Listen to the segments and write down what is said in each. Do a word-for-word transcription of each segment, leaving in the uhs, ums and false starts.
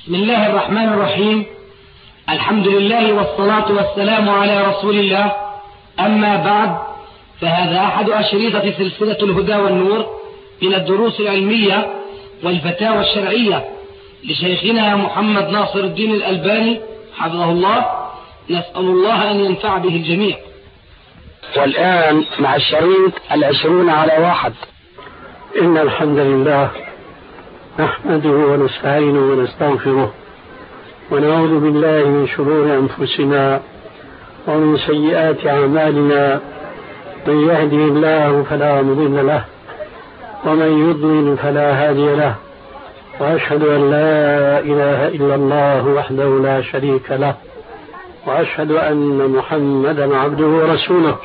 بسم الله الرحمن الرحيم. الحمد لله والصلاة والسلام على رسول الله. أما بعد، فهذا أحد أشرطة سلسلة الهدى والنور من الدروس العلمية والفتاوى الشرعية لشيخنا محمد ناصر الدين الألباني حفظه الله. نسأل الله أن ينفع به الجميع. والآن مع الشريط العشرون على واحد. إن الحمد لله نحمده ونستعينه ونستغفره ونعوذ بالله من شرور أنفسنا ومن سيئات أعمالنا. من يهده الله فلا مضل له ومن يضلل فلا هادي له، وأشهد أن لا إله إلا الله وحده لا شريك له، وأشهد أن محمدا عبده ورسوله.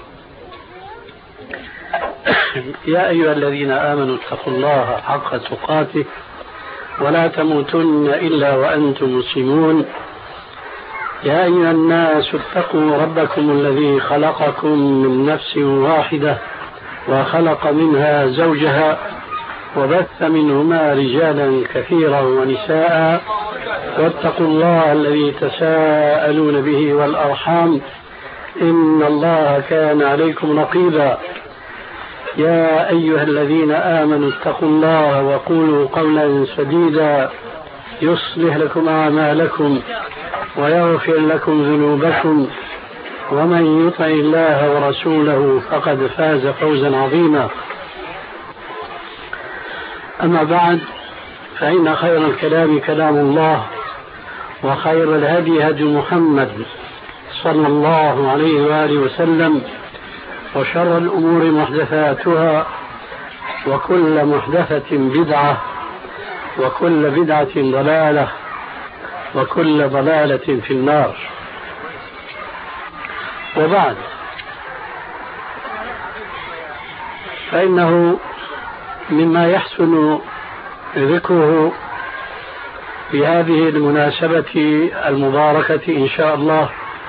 يا أيها الذين آمنوا اتقوا الله حق تقاته ولا تموتن إلا وأنتم مسلمون. يا أيها الناس اتقوا ربكم الذي خلقكم من نفس واحدة وخلق منها زوجها وبث منهما رجالا كثيرا ونساء، واتقوا الله الذي تساءلون به والأرحام إن الله كان عليكم رقيبا. يا أيها الذين آمنوا اتقوا الله وقولوا قولا سديدا يصلح لكم أعمالكم ويغفر لكم ذنوبكم، ومن يطع الله ورسوله فقد فاز فوزا عظيما. أما بعد، فإن خير الكلام كلام الله، وخير الهدي هدي محمد صلى الله عليه وآله وسلم، وشر الأمور محدثاتها، وكل محدثة بدعة، وكل بدعة ضلالة، وكل ضلالة في النار. وبعد، فإنه مما يحسن ذكره في هذه المناسبة المباركة إن شاء الله،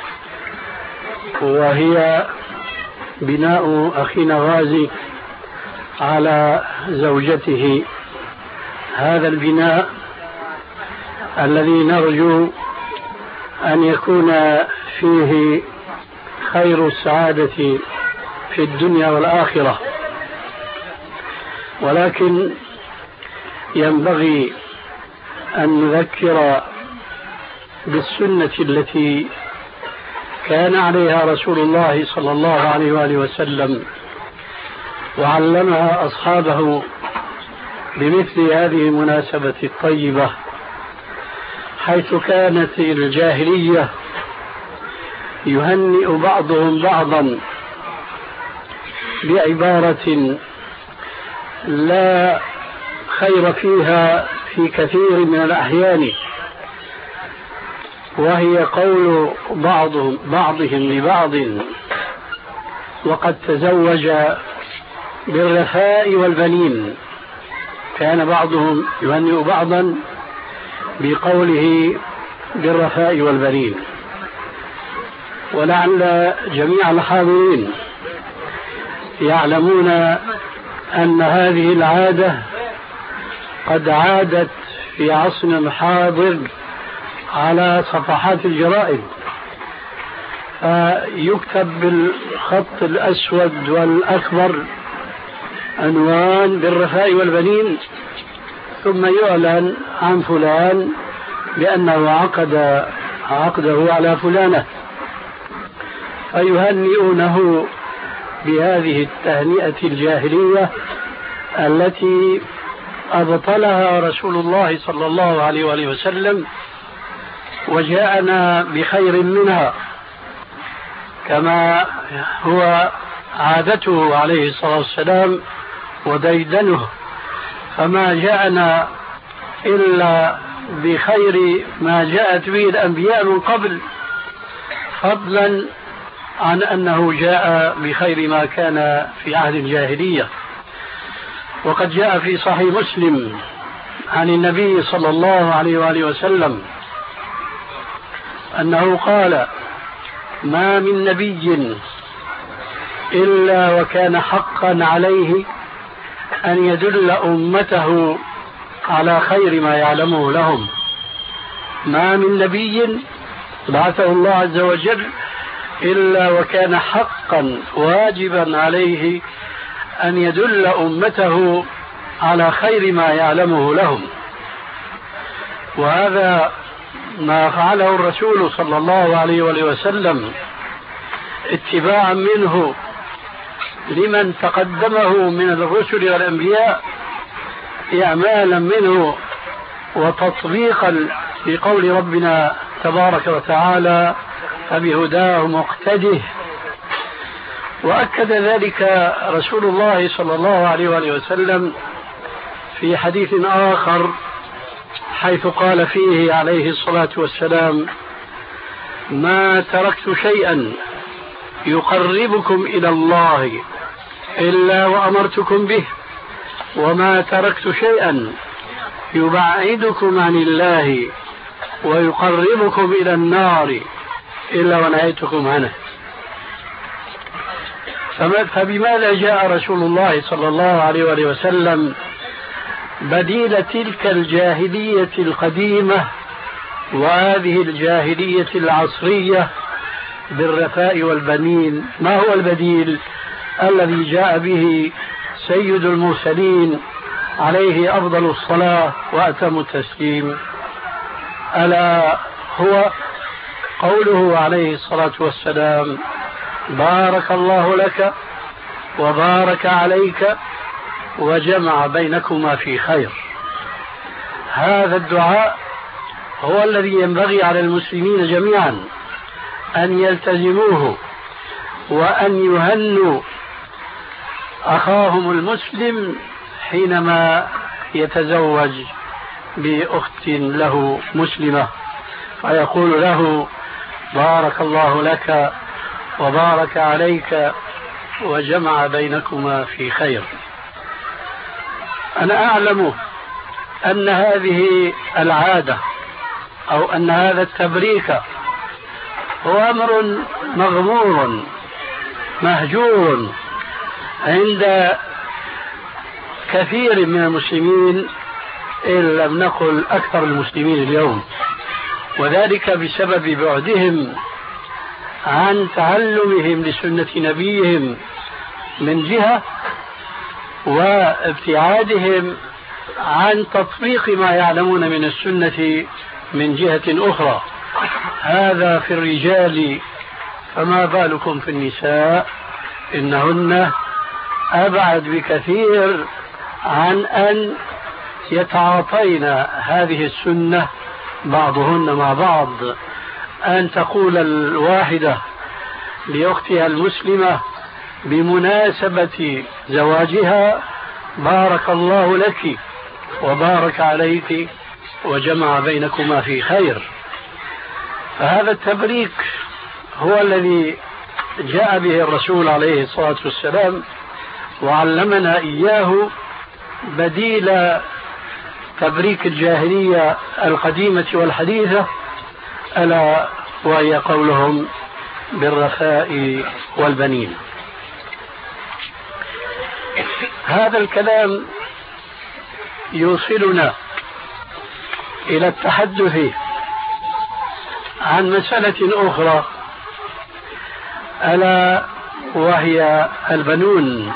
وهي بناء أخينا غازي على زوجته. هذا البناء الذي نرجو أن يكون فيه خير السعادة في الدنيا والآخرة، ولكن ينبغي أن نذكر بالسنة التي كان عليها رسول الله صلى الله عليه وآله وسلم وعلمها أصحابه بمثل هذه المناسبة الطيبة، حيث كانت الجاهلية يهنئ بعضهم بعضا بعبارة لا خير فيها في كثير من الأحيان، وهي قول بعضهم بعضهم لبعض وقد تزوج بالرفاء والبنين. كان بعضهم يهنئ بعضا بقوله بالرفاء والبنين. ولعل جميع الحاضرين يعلمون أن هذه العادة قد عادت في عصرنا الحاضر على صفحات الجرائد، فيكتب بالخط الأسود والأكبر عنوان بالرفاء والبنين، ثم يعلن عن فلان بأنه عقد عقده على فلانة، فيهنئونه بهذه التهنئة الجاهلية التي أبطلها رسول الله صلى الله عليه وآله وسلم وجاءنا بخير منها، كما هو عادته عليه الصلاة والسلام وديدنه، فما جاءنا إلا بخير ما جاءت به الأنبياء من قبل، فضلا عن أنه جاء بخير ما كان في عهد الجاهلية. وقد جاء في صحيح مسلم عن النبي صلى الله عليه وآله وسلم أنه قال: ما من نبي إلا وكان حقا عليه أن يدل أمته على خير ما يعلمه لهم، ما من نبي بعثه الله عز وجل إلا وكان حقا واجبا عليه أن يدل أمته على خير ما يعلمه لهم. وهذا ما فعله الرسول صلى الله عليه وآله وسلم اتباعا منه لمن تقدمه من الرسل والأنبياء، إعمالا منه وتطبيقا لقول ربنا تبارك وتعالى فبهداه مقتده. وأكد ذلك رسول الله صلى الله عليه وآله وسلم في حديث آخر حيث قال فيه عليه الصلاة والسلام: ما تركت شيئا يقربكم إلى الله إلا وأمرتكم به، وما تركت شيئا يبعدكم عن الله ويقربكم إلى النار إلا ونهيتكم عنه. فبماذا جاء رسول الله صلى الله عليه وآله وسلم بديل تلك الجاهلية القديمة وهذه الجاهلية العصرية بالرفاء والبنين؟ ما هو البديل الذي جاء به سيد المرسلين عليه أفضل الصلاة وأتم التسليم؟ ألا هو قوله عليه الصلاة والسلام: بارك الله لك وبارك عليك وجمع بينكما في خير. هذا الدعاء هو الذي ينبغي على المسلمين جميعا أن يلتزموه وأن يهنوا أخاهم المسلم حينما يتزوج بأخت له مسلمة، فيقول له: بارك الله لك وبارك عليك وجمع بينكما في خير. أنا أعلم أن هذه العادة أو أن هذا التبريك هو أمر مغمور مهجور عند كثير من المسلمين، إن لم نقل أكثر المسلمين اليوم، وذلك بسبب بعدهم عن تعلمهم لسنة نبيهم من جهة، وابتعادهم عن تطبيق ما يعلمون من السنة من جهة أخرى. هذا في الرجال، فما بالكم في النساء؟ إنهن أبعد بكثير عن أن يتعاطين هذه السنة بعضهن مع بعض. أن تقول الواحدة لأختها المسلمة بمناسبة زواجها: بارك الله لك وبارك عليك وجمع بينكما في خير. فهذا التبريك هو الذي جاء به الرسول عليه الصلاة والسلام وعلمنا إياه بديل تبريك الجاهلية القديمة والحديثة، ألا وهي قولهم بالرخاء والبنين. هذا الكلام يوصلنا إلى التحدث عن مسألة أخرى، ألا وهي البنون.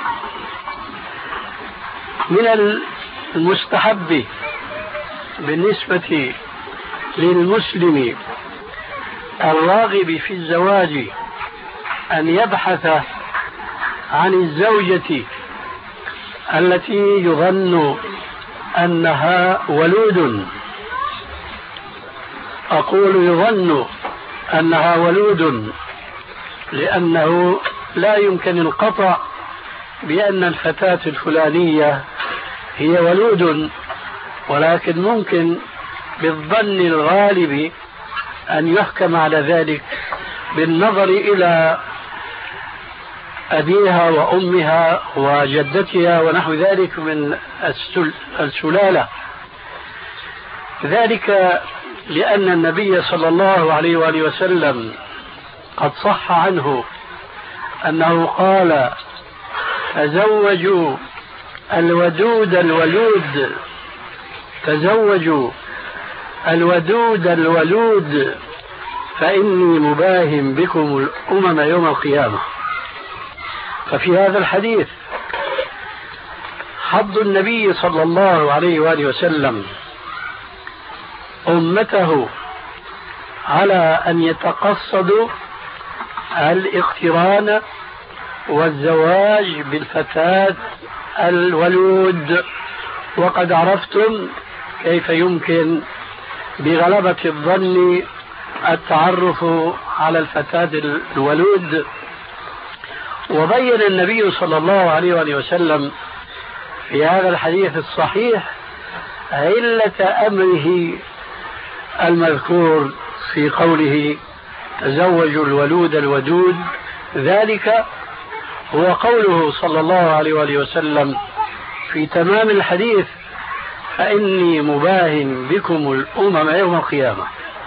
من المستحب بالنسبة للمسلم الراغب في الزواج أن يبحث عن الزوجة التي يظن أنها ولود. أقول يظن أنها ولود لأنه لا يمكن القطع بأن الفتاة الفلانية هي ولود، ولكن ممكن بالظن الغالب أن يحكم على ذلك بالنظر إلى أبيها وأمها وجدتها ونحو ذلك من السلالة. ذلك لأن النبي صلى الله عليه وآله وسلم قد صح عنه أنه قال: تزوجوا الودود الولود، تزوجوا الودود الولود فإني مباهم بكم الأمم يوم القيامة. ففي هذا الحديث حض النبي صلى الله عليه وآله وسلم أمته على أن يتقصدوا الاقتران والزواج بالفتاة الولود. وقد عرفتم كيف يمكن بغلبة الظن التعرف على الفتاة الولود. وبين النبي صلى الله عليه وآله وسلم في هذا الحديث الصحيح علة أمره المذكور في قوله تزوجوا الولود الودود. ذلك هو قوله صلى الله عليه وآله وسلم في تمام الحديث فإني مباهن بكم الأمم يوم القيامة.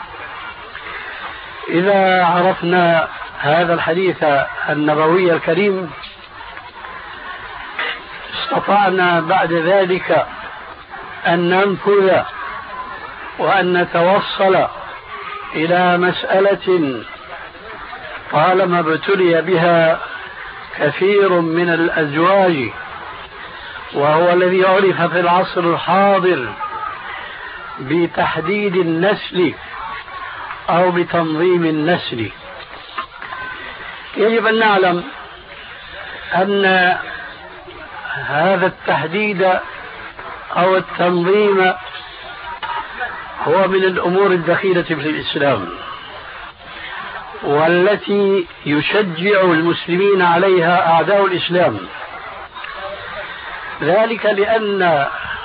إذا عرفنا هذا الحديث النبوي الكريم استطعنا بعد ذلك أن ننفذ وأن نتوصل إلى مسألة طالما ابتلي بها كثير من الأزواج، وهو الذي عرف في العصر الحاضر بتحديد النسل أو بتنظيم النسل. يجب أن نعلم أن هذا التحديد أو التنظيم هو من الأمور الدخيلة في الإسلام، والتي يشجع المسلمين عليها أعداء الإسلام. ذلك لأن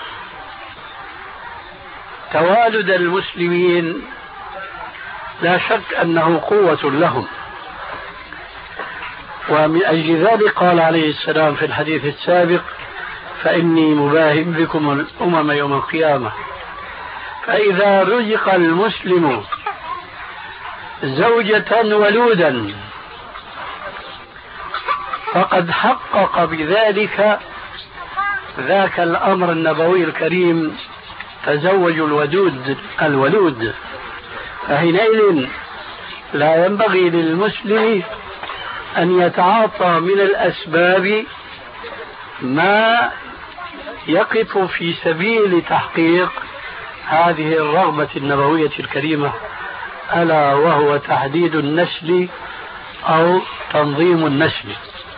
توالد المسلمين لا شك أنه قوة لهم، ومن أجل ذلك قال عليه السلام في الحديث السابق فإني مباهم بكم الأمم يوم القيامة. فإذا رزق المسلم زوجة ولودا فقد حقق بذلك ذاك الأمر النبوي الكريم تزوجوا الودود الولود. فحينئذ لا ينبغي للمسلم أن يتعاطى من الأسباب ما يقف في سبيل تحقيق هذه الرغبة النبوية الكريمة، ألا وهو تحديد النسل أو تنظيم النسل.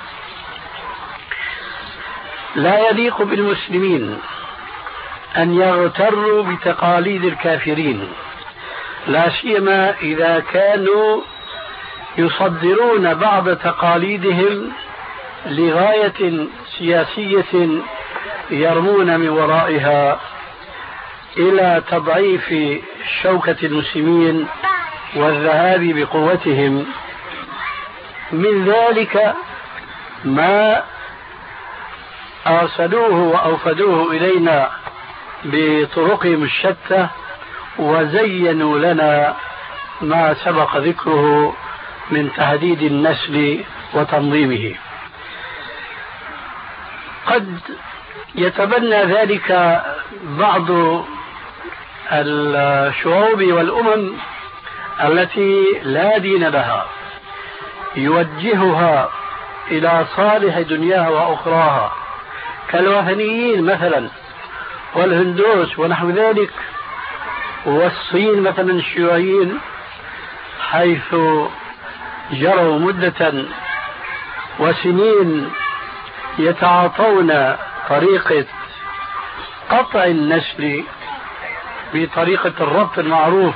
لا يليق بالمسلمين أن يغتروا بتقاليد الكافرين، لا سيما إذا كانوا يصدرون بعض تقاليدهم لغاية سياسية يرمون من ورائها إلى تضعيف شوكة المسلمين والذهاب بقوتهم. من ذلك ما أرسلوه وأوفدوه إلينا بطرقهم الشتى وزينوا لنا ما سبق ذكره من تهديد النسل وتنظيمه. قد يتبنى ذلك بعض الشعوب والأمم التي لا دين لها، يوجهها إلى صالح دنياها وأخراها، كالوثنيين مثلا والهندوس ونحو ذلك، والصين مثلا الشيوعيين، حيث جروا مدة وسنين يتعاطون طريقة قطع النسل بطريقة الربط المعروف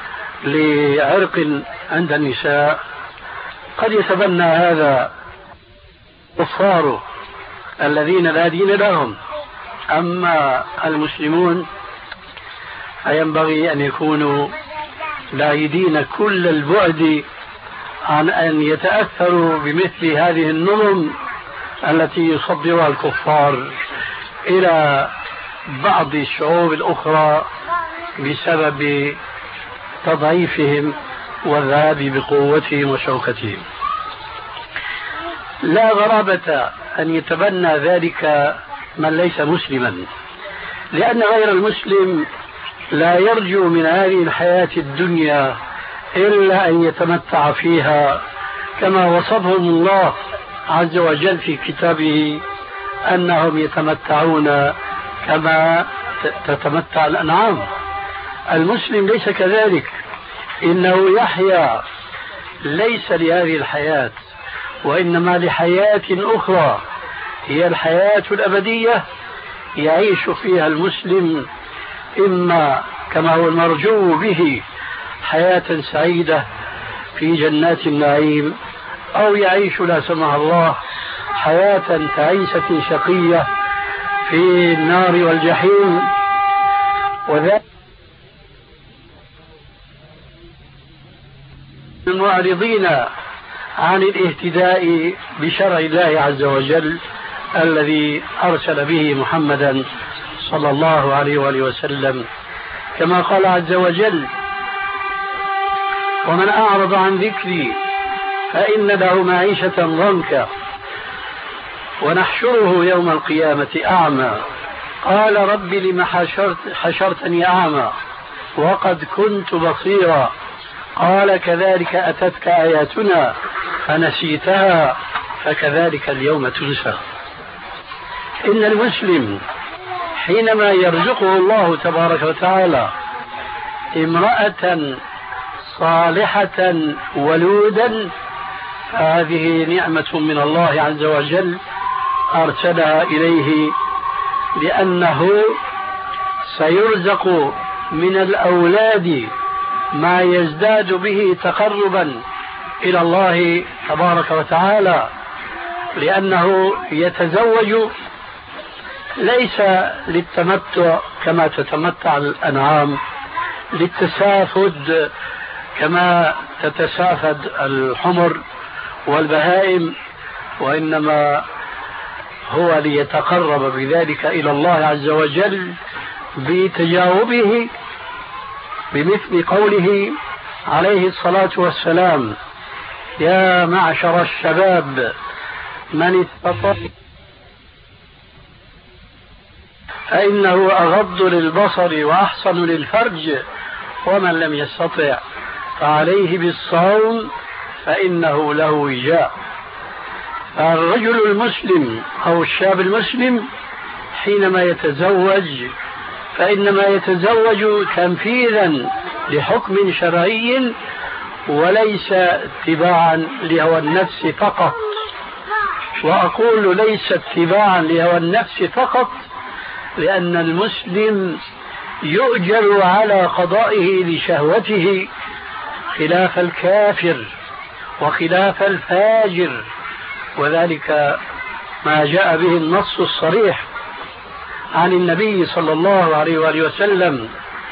لعرق عند النساء. قد يتبنى هذا الكفار الذين لا دين لهم، أما المسلمون فينبغي أن يكونوا بعيدين كل البعد عن أن يتأثروا بمثل هذه النظم التي يصدرها الكفار إلى بعض الشعوب الأخرى بسبب تضعيفهم والذهاب بقوتهم وشوكتهم. لا غرابة أن يتبنى ذلك من ليس مسلما، لأن غير المسلم لا يرجو من هذه الحياة الدنيا إلا أن يتمتع فيها كما وصفهم الله عز وجل في كتابه أنهم يتمتعون كما تتمتع الأنعام. المسلم ليس كذلك، إنه يحيا ليس لهذه الحياة وإنما لحياة أخرى هي الحياة الأبدية يعيش فيها المسلم إما كما هو المرجو به حياة سعيدة في جنات النعيم، أو يعيش لا سمح الله حياة تعيسة شقية في النار والجحيم. وذلك المعرضين عن الاهتداء بشرع الله عز وجل الذي أرسل به محمدا صلى الله عليه وآله وسلم، كما قال عز وجل: ومن أعرض عن ذكري فإن له معيشة ضنكا ونحشره يوم القيامة أعمى قال رب لم حشرت حشرتني أعمى وقد كنت بصيرا قال كذلك أتتك آياتنا فنسيتها فكذلك اليوم تنسى. إن المسلم حينما يرزقه الله تبارك وتعالى امرأة صالحة ولودا هذه نعمة من الله عز وجل أرسلها إليه، لأنه سيرزق من الأولاد ما يزداد به تقربا إلى الله تبارك وتعالى، لأنه يتزوج ليس للتمتع كما تتمتع الأنعام، للتسافد كما تتسافد الحمر والبهائم، وإنما هو ليتقرب بذلك إلى الله عز وجل بتجاوبه بمثل قوله عليه الصلاة والسلام: يا معشر الشباب من استطاع فإنه أغض للبصر وأحصن للفرج ومن لم يستطع فعليه بالصوم فإنه له وجاء. الرجل المسلم أو الشاب المسلم حينما يتزوج فإنما يتزوج تنفيذا لحكم شرعي وليس اتباعا لهوى النفس فقط. وأقول ليس اتباعا لهوى النفس فقط لأن المسلم يؤجر على قضائه لشهوته خلاف الكافر وخلاف الفاجر، وذلك ما جاء به النص الصريح عن النبي صلى الله عليه وآله وسلم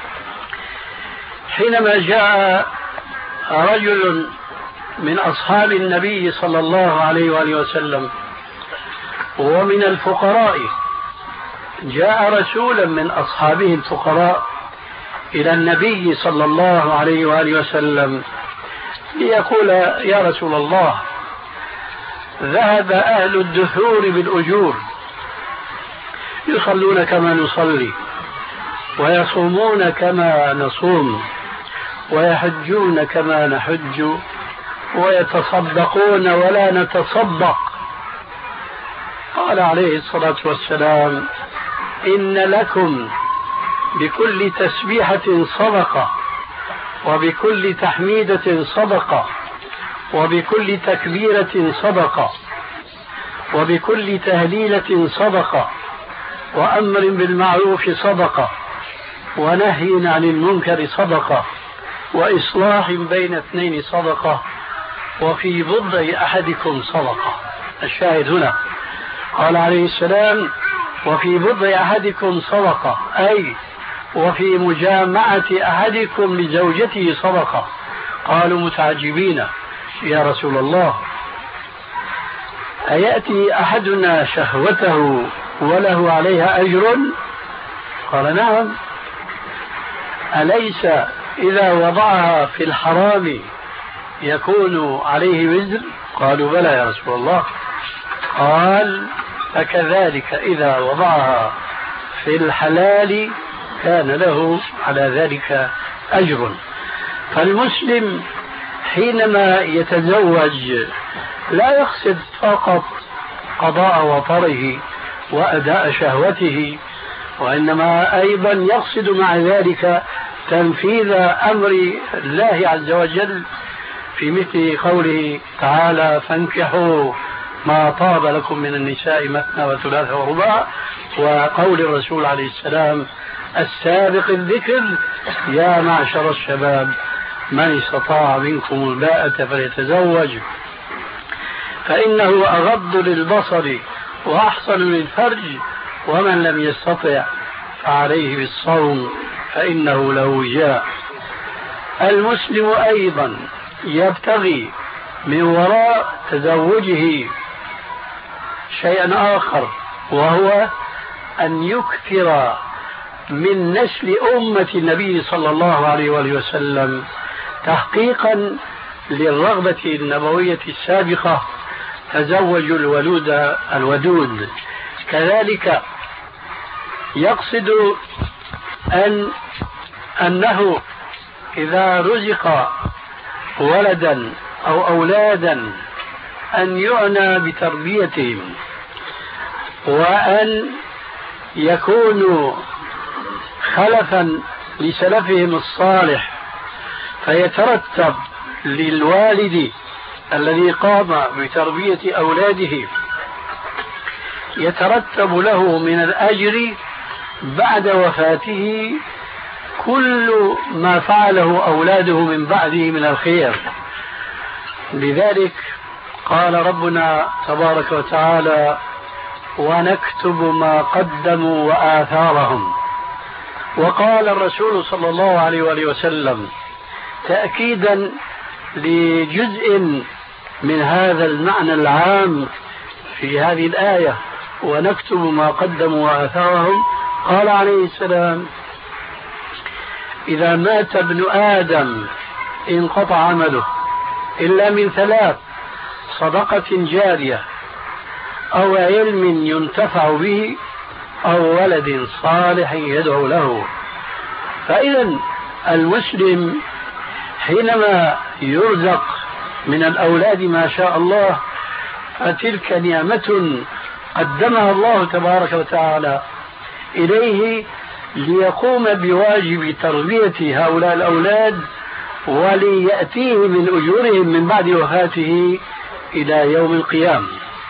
حينما جاء رجل من أصحاب النبي صلى الله عليه وآله وسلم ومن الفقراء، جاء رسولا من أصحابه الفقراء إلى النبي صلى الله عليه وآله وسلم ليقول: يا رسول الله، ذهب أهل الدثور بالأجور، يصلون كما نصلي ويصومون كما نصوم ويحجون كما نحج ويتصدقون ولا نتصدق. قال عليه الصلاة والسلام: إن لكم بكل تسبيحة صدقة وبكل تحميدة صدقة وبكل تكبيرة صدقة وبكل تهليلة صدقة وأمر بالمعروف صدقة ونهي عن المنكر صدقة وإصلاح بين اثنين صدقة وفي بضع أحدكم صدقة. الشاهد هنا قال عليه السلام: وفي بضع أحدكم صدقة، أي وفي مجامعة أحدكم لزوجته صدقة. قالوا متعجبين: يا رسول الله، أيأتي أحدنا شهوته وله عليها أجر؟ قال: نعم. أليس إذا وضعها في الحرام يكون عليه وزر؟ قالوا: بلى يا رسول الله. قال: فكذلك إذا وضعها في الحلال كان له على ذلك أجر. فالمسلم حينما يتزوج لا يقصد فقط قضاء وطره وأداء شهوته، وإنما أيضا يقصد مع ذلك تنفيذ أمر الله عز وجل في مثل قوله تعالى: فانكحوا ما طاب لكم من النساء مثنى وثلاث ورباع، وقول الرسول عليه السلام السابق الذكر: يا معشر الشباب من استطاع منكم الباءة فليتزوج فإنه أغض للبصر وأحصن للفرج، ومن لم يستطع فعليه بالصوم فإنه له وجاء. المسلم أيضا يبتغي من وراء تزوجه شيئا آخر، وهو أن يكثر من نسل أمة النبي صلى الله عليه وآله وسلم تحقيقا للرغبة النبوية السابقة: تزوجوا الولود الودود. كذلك يقصد أن أنه إذا رزق ولدا أو أولادا أن يعنى بتربيتهم، وأن يكونوا خلفا لسلفهم الصالح، فيترتب للوالد الذي قام بتربية أولاده يترتب له من الأجر بعد وفاته كل ما فعله أولاده من بعده من الخير. لذلك قال ربنا تبارك وتعالى: ونكتب ما قدموا وآثارهم. وقال الرسول صلى الله عليه وآله وسلم تأكيدا لجزء من هذا المعنى العام في هذه الآية: ونكتب ما قدموا وآثارهم، قال عليه السلام: إذا مات ابن آدم انقطع عمله إلا من ثلاث: صدقة جارية، أو علم ينتفع به، أو ولد صالح يدعو له. فإذا المسلم حينما يرزق من الأولاد ما شاء الله فتلك نعمة قدمها الله تبارك وتعالى إليه ليقوم بواجب تربية هؤلاء الأولاد، وليأتيه من أجورهم من بعد وفاته إلى يوم القيامة.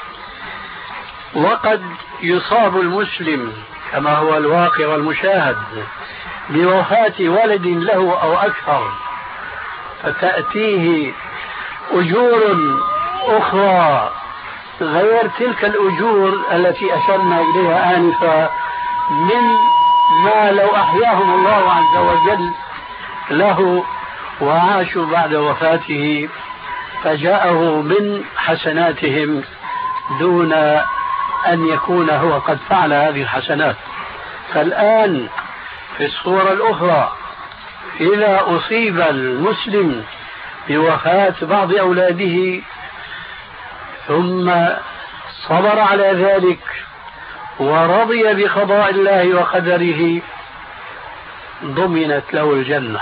وقد يصاب المسلم كما هو الواقع والمشاهد بوفاة ولد له أو أكثر، فتأتيه أجور أخرى غير تلك الأجور التي أشرنا إليها آنفا، من ما لو أحياهم الله عز وجل له وعاشوا بعد وفاته فجاءه من حسناتهم دون أن يكون هو قد فعل هذه الحسنات. فالآن في الصورة الأخرى إذا أصيب المسلم بوفاة بعض أولاده ثم صبر على ذلك ورضي بقضاء الله وقدره ضمنت له الجنة.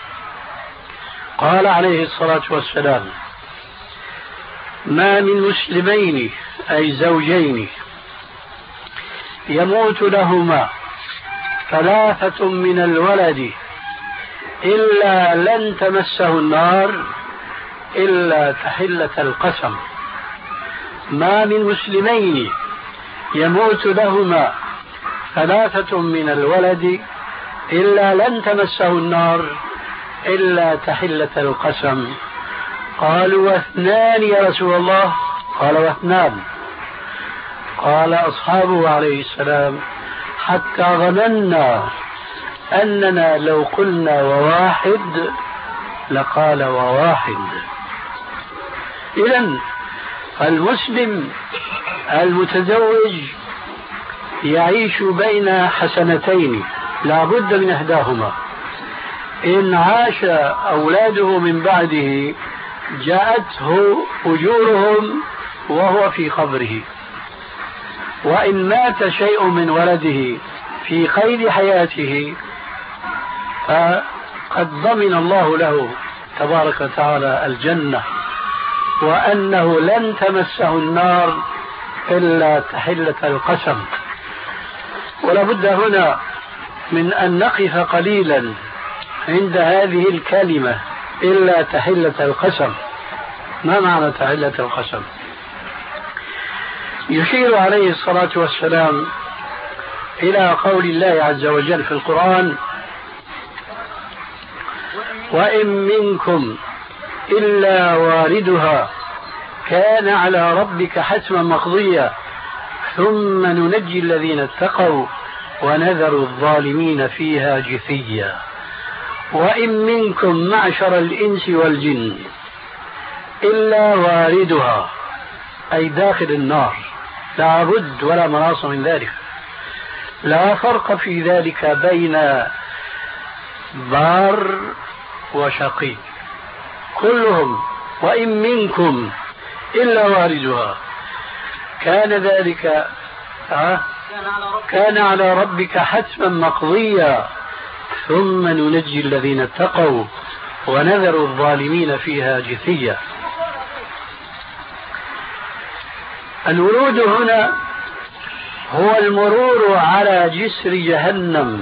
قال عليه الصلاة والسلام: ما من مسلمين أي زوجين يموت لهما ثلاثة من الولد إلا لن تمسه النار إلا تحلة القسم. ما من مسلمين يموت لهما ثلاثة من الولد إلا لن تمسه النار إلا تحلة القسم. قالوا: واثنان يا رسول الله؟ قال: واثنان. قال أصحابه عليه السلام: حتى ظننا أننا لو قلنا وواحد لقال وواحد. إذن المسلم المتزوج يعيش بين حسنتين لا بد من إحداهما: إن عاش أولاده من بعده جاءته أجورهم وهو في قبره، وإن مات شيء من ولده في قيد حياته فقد ضمن الله له تبارك وتعالى الجنة، وأنه لن تمسه النار إلا تحلة القسم. ولا بد هنا من أن نقف قليلا عند هذه الكلمة إلا تحلة القسم. ما معنى تحلة القسم؟ يشير عليه الصلاة والسلام إلى قول الله عز وجل في القرآن: وإن منكم إلا واردها كان على ربك حتما مقضيا ثم ننجي الذين اتقوا ونذر الظالمين فيها جثيا. وإن منكم معشر الإنس والجن إلا واردها، أي داخل النار، لا بد ولا مناص من ذلك. لا فرق في ذلك بين بار وشقي، كلهم وإن منكم إلا واردها كان ذلك كان على ربك حتما مقضيا ثم ننجي الذين اتقوا ونذر الظالمين فيها جثيا. الورود هنا هو المرور على جسر جهنم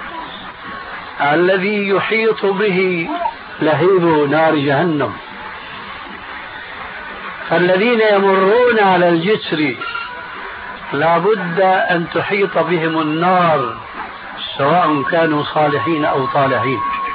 الذي يحيط به لهيب نار جهنم. فالذين يمرون على الجسر لا بد أن تحيط بهم النار سواء كانوا صالحين أو طالحين،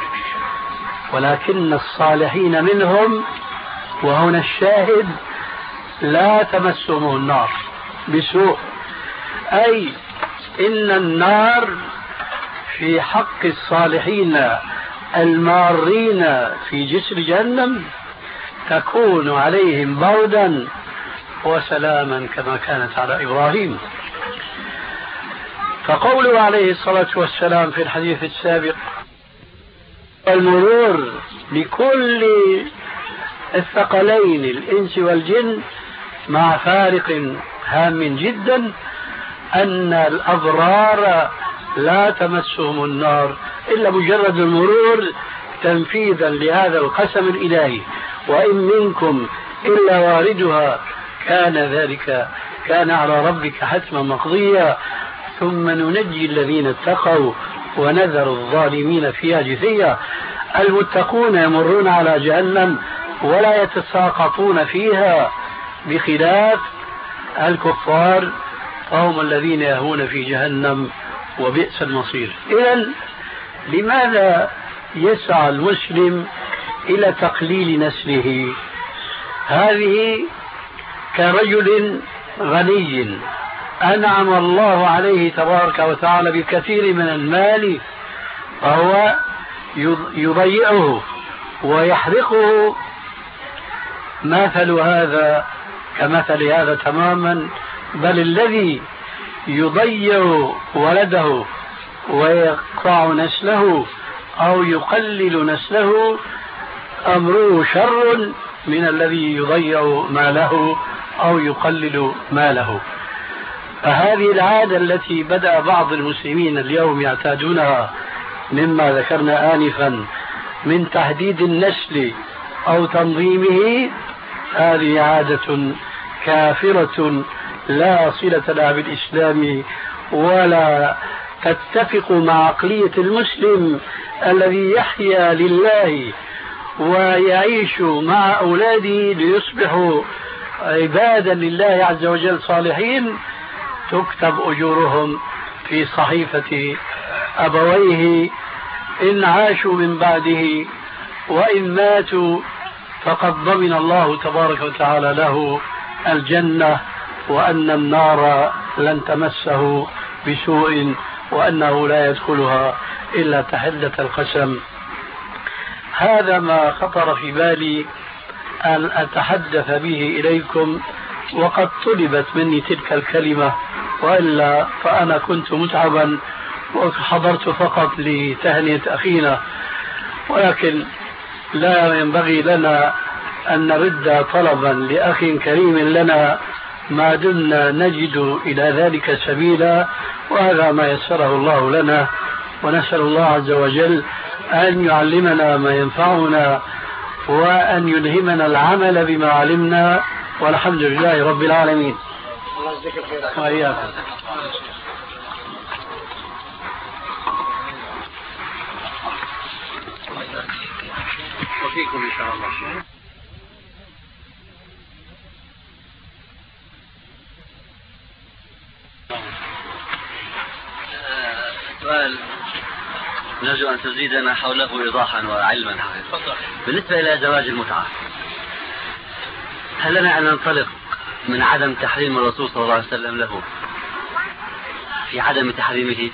ولكن الصالحين منهم وهنا الشاهد لا تمسهم النار بسوء، أي إن النار في حق الصالحين المارين في جسر جهنم تكون عليهم بردا وسلاما كما كانت على إبراهيم. فقوله عليه الصلاة والسلام في الحديث السابق: المرور بكل الثقلين الإنس والجن مع فارق هام جدا أن الأبرار لا تمسهم النار إلا مجرد المرور تنفيذا لهذا القسم الإلهي: وإن منكم إلا واردها كان ذلك كان على ربك حتما مقضيا ثم ننجي الذين اتقوا ونذر الظالمين فيها جثيا. المتقون يمرون على جهنم ولا يتساقطون فيها، بخلاف الكفار فهم الذين يهون في جهنم وبئس المصير. إذن لماذا يسعى المسلم إلى تقليل نسله؟ هذه كرجل غني أنعم الله عليه تبارك وتعالى بكثير من المال فهو يضيعه ويحرقه. مثل هذا كمثل هذا تماما، بل الذي يضيع ولده ويقطع نسله أو يقلل نسله أمره شر من الذي يضيع ماله أو يقلل ماله. فهذه العادة التي بدأ بعض المسلمين اليوم يعتادونها مما ذكرنا آنفا من تحديد النسل أو تنظيمه، هذه عادة كافرة لا صلة لها بالإسلام ولا تتفق مع عقلية المسلم الذي يحيا لله ويعيش مع أولاده ليصبحوا عبادا لله عز وجل صالحين تكتب أجورهم في صحيفة أبويه إن عاشوا من بعده، وإن ماتوا فقد ضمن الله تبارك وتعالى له الجنة وأن النار لن تمسه بسوء وأنه لا يدخلها إلا تحلة القسم. هذا ما خطر في بالي أن أتحدث به إليكم، وقد طلبت مني تلك الكلمة، وإلا فأنا كنت متعبا وحضرت فقط لتهنئة أخينا، ولكن لا ينبغي لنا أن نرد طلبا لأخ كريم لنا ما دمنا نجد إلى ذلك سبيلا، وهذا ما يسره الله لنا، ونسأل الله عز وجل أن يعلمنا ما ينفعنا وأن يلهمنا العمل بما علمنا، والحمد لله رب العالمين. الله يجزيك الخير. وإياكم. وفيكم إن شاء الله. سؤال نرجو أن تزيدنا حوله إيضاحا وعلما. بالنسبة إلى زواج المتعة، هل لنا أن ننطلق من عدم تحريم الرسول صلى الله عليه وسلم له في عدم تحريمه؟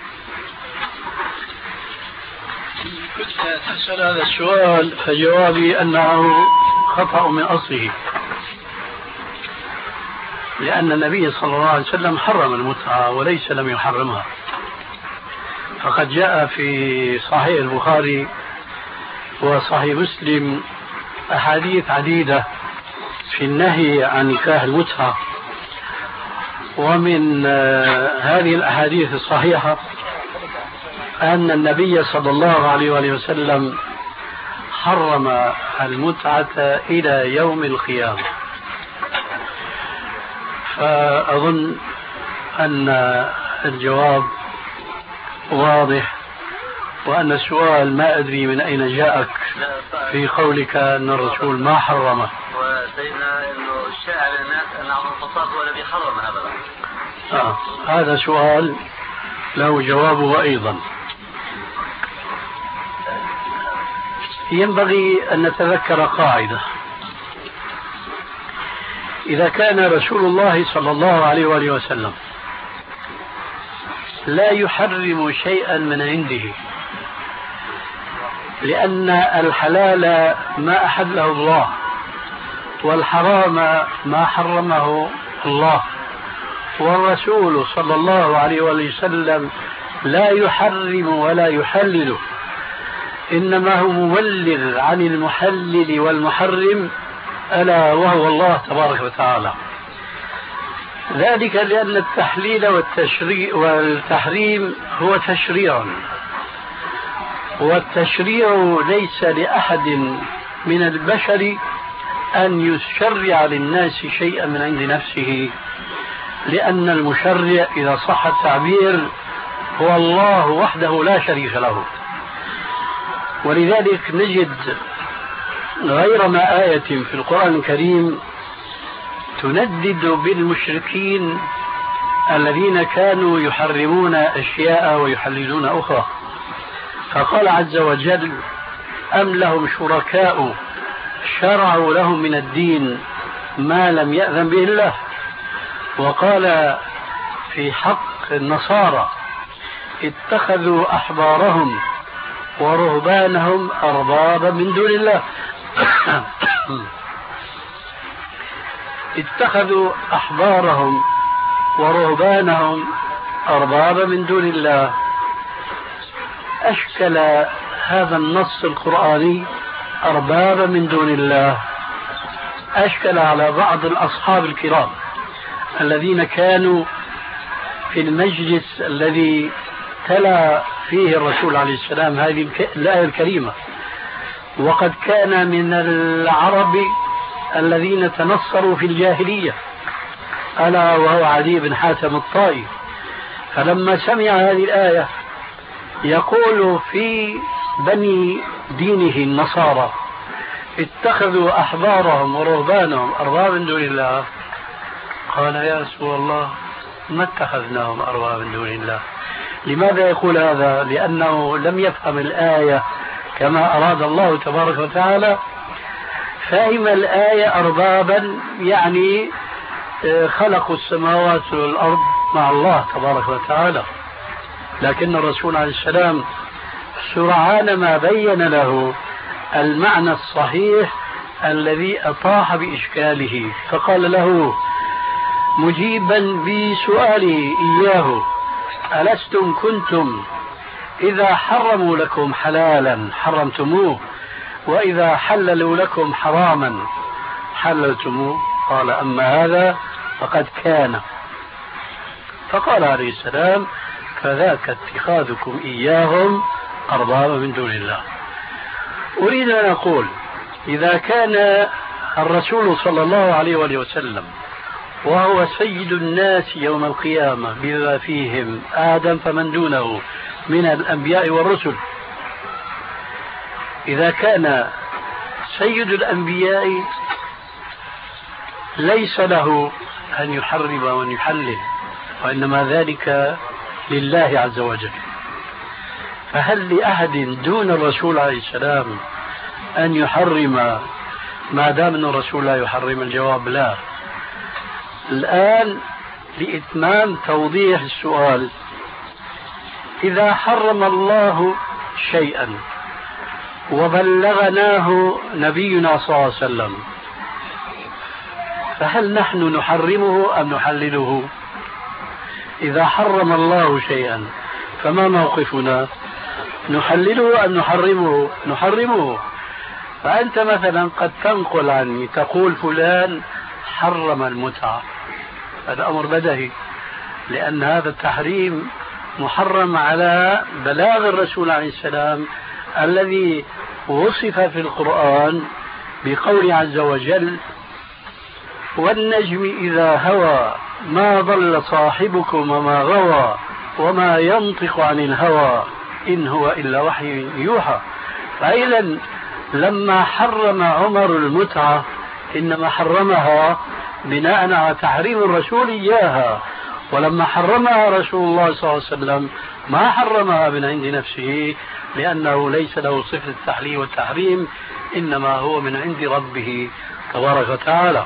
كنت تسأل هذا السؤال فجوابي أنه خطأ من أصله، لأن النبي صلى الله عليه وسلم حرم المتعة وليس لم يحرمها. فقد جاء في صحيح البخاري وصحيح مسلم أحاديث عديدة في النهي عن نكاح المتعة، ومن هذه الأحاديث الصحيحة أن النبي صلى الله عليه وآله وسلم حرم المتعة إلى يوم القيامة. فأظن أن الجواب واضح، وأن السؤال ما أدري من أين جاءك في قولك أن الرسول ما حرمه. وسيدنا أنه الشائع للناس أن عمر الخطاب هو الذي حرم هذا. آه. هذا سؤال له جوابه أيضا. ينبغي أن نتذكر قاعدة: إذا كان رسول الله صلى الله عليه وآله وسلم لا يحرم شيئا من عنده، لأن الحلال ما أحله الله والحرام ما حرمه الله، والرسول صلى الله عليه وسلم لا يحرم ولا يحلل، إنما هو مبلغ عن المحلل والمحرم ألا وهو الله تبارك وتعالى. ذلك لأن التحليل والتشريع والتحريم هو تشريع، والتشريع ليس لأحد من البشر أن يشرع للناس شيئا من عند نفسه، لأن المشرع إذا صح التعبير هو الله وحده لا شريك له. ولذلك نجد غير ما آية في القرآن الكريم تندد بالمشركين الذين كانوا يحرمون أشياء ويحللون أخرى. فقال عز وجل: أم لهم شركاء شرعوا لهم من الدين ما لم يأذن به الله. وقال في حق النصارى: اتخذوا أحبارهم ورهبانهم أربابا من دون الله. اتخذوا أحبارهم ورهبانهم أربابا من دون الله. أشكل هذا النص القرآني أربابا من دون الله، أشكل على بعض الأصحاب الكرام الذين كانوا في المجلس الذي تلا فيه الرسول عليه السلام هذه الآية الكريمة. وقد كان من العرب الذين تنصروا في الجاهلية، ألا وهو عدي بن حاتم الطائي. فلما سمع هذه الآية يقول في بني دينه النصارى: اتخذوا أحبارهم ورهبانهم أربابا من دون الله. قال: يا رسول الله، ما اتخذناهم أربابا من دون الله. لماذا يقول هذا؟ لأنه لم يفهم الآية كما أراد الله تبارك وتعالى. فهم الآية أربابا يعني خلقوا السماوات والأرض مع الله تبارك وتعالى. لكن الرسول عليه السلام سرعان ما بين له المعنى الصحيح الذي أطاح بإشكاله، فقال له مجيبا بسؤاله إياه: ألستم كنتم إذا حرموا لكم حلالا حرمتموه، وإذا حللوا لكم حراما حللتموه؟ قال: أما هذا فقد كان. فقال عليه السلام: فذاك اتخاذكم إياهم أربابا من دون الله. أريد أن أقول إذا كان الرسول صلى الله عليه وآله وسلم وهو سيد الناس يوم القيامة بما فيهم آدم فمن دونه من الأنبياء والرسل، إذا كان سيد الأنبياء ليس له أن يحرم وأن يحلل، وإنما ذلك لله عز وجل، فهل لأحد دون الرسول عليه السلام أن يحرم ما دام أن الرسول لا يحرم؟ الجواب لا. الآن لإتمام توضيح السؤال، إذا حرم الله شيئا وبلغناه نبينا صلى الله عليه وسلم فهل نحن نحرمه أم نحلله؟ إذا حرم الله شيئا فما موقفنا؟ نحلله أم نحرمه؟ نحرمه. فأنت مثلا قد تنقل عني تقول فلان حرم المتعة، هذا أمر بدهي، لأن هذا التحريم محرم على بلاغ الرسول عليه السلام الذي وصف في القرآن بقول عز وجل: والنجم إذا هوى ما ضل صاحبكم وما غوى وما ينطق عن الهوى إن هو إلا وحي يوحى. فإذا لما حرم عمر المتعة إنما حرمها بناء على تحريم الرسول إياها، ولما حرمها رسول الله صلى الله عليه وسلم ما حرمها من عند نفسه، لأنه ليس له صفة التحليل والتحريم، إنما هو من عند ربه تبارك وتعالى.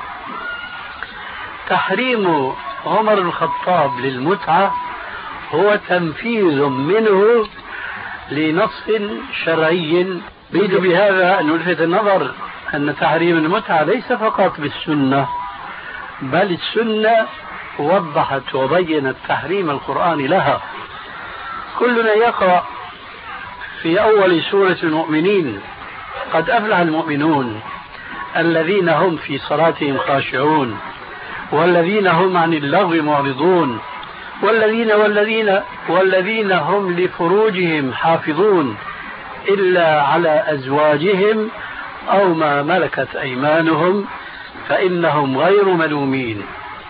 تحريم عمر الخطاب للمتعة هو تنفيذ منه لنص شرعي. أريد بهذا أن نلفت النظر أن تحريم المتعة ليس فقط بالسنة، بل السنة وضحت وبينت تحريم القرآن لها. كلنا يقرأ في أول سورة المؤمنين: قد أفلح المؤمنون الذين هم في صلاتهم خاشعون والذين هم عن اللغو معرضون والذين والذين والذين هم لفروجهم حافظون إلا على أزواجهم أو ما ملكت أيمانهم فإنهم غير ملومين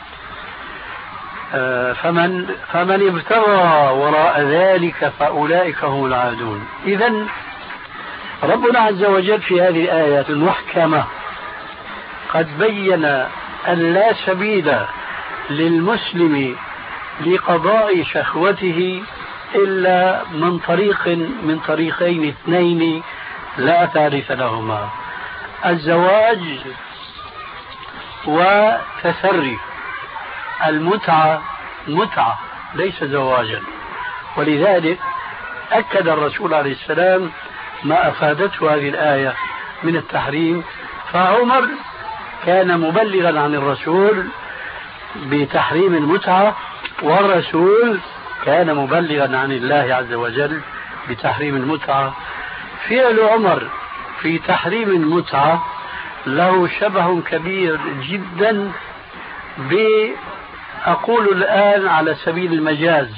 فمن, فمن ابتغى وراء ذلك فأولئك هم العادون. إذن ربنا عز وجل في هذه الآيات المحكمة قد بين أن لا سبيل للمسلم لقضاء شهوته إلا من طريق من طريقين اثنين لا ثالث لهما: الزواج وتسري. المتعة متعة ليس زواجا، ولذلك أكد الرسول عليه السلام ما أفادته هذه الآية من التحريم. فعمر كان مبلغا عن الرسول بتحريم المتعة، والرسول كان مبلغا عن الله عز وجل بتحريم المتعة. فعل عمر في تحريم المتعة له شبه كبير جدا بأقول الآن على سبيل المجاز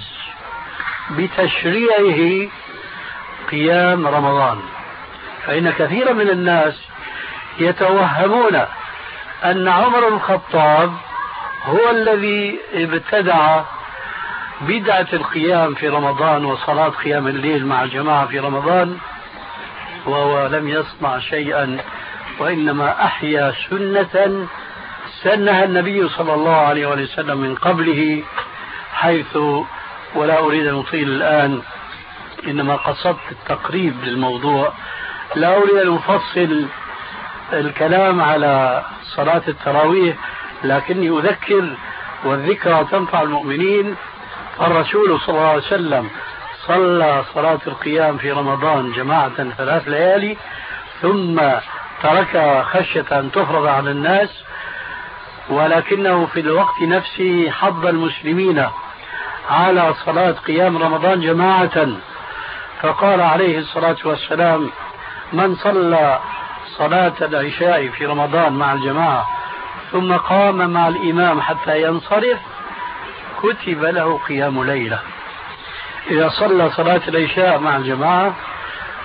بتشريعه قيام رمضان. فإن كثيرا من الناس يتوهمون أن عمر الخطاب هو الذي ابتدع بدعة القيام في رمضان وصلاة قيام الليل مع الجماعة في رمضان، وهو لم يصنع شيئا، وإنما أحيا سنة سنها النبي صلى الله عليه وسلم من قبله، حيث ولا أريد أن أطيل الآن، إنما قصدت التقريب للموضوع. لا أريد أن أفصل الكلام على صلاة التراويح، لكني أذكر والذكرى تنفع المؤمنين. الرسول صلى الله عليه وسلم صلى صلاة القيام في رمضان جماعة ثلاث ليالي ثم ترك خشية أن تفرض على الناس، ولكنه في الوقت نفسه حض المسلمين على صلاة قيام رمضان جماعة، فقال عليه الصلاة والسلام: من صلى صلاة العشاء في رمضان مع الجماعة ثم قام مع الإمام حتى ينصرف كتب له قيام ليلة. إذا صلى صلاة العشاء مع الجماعة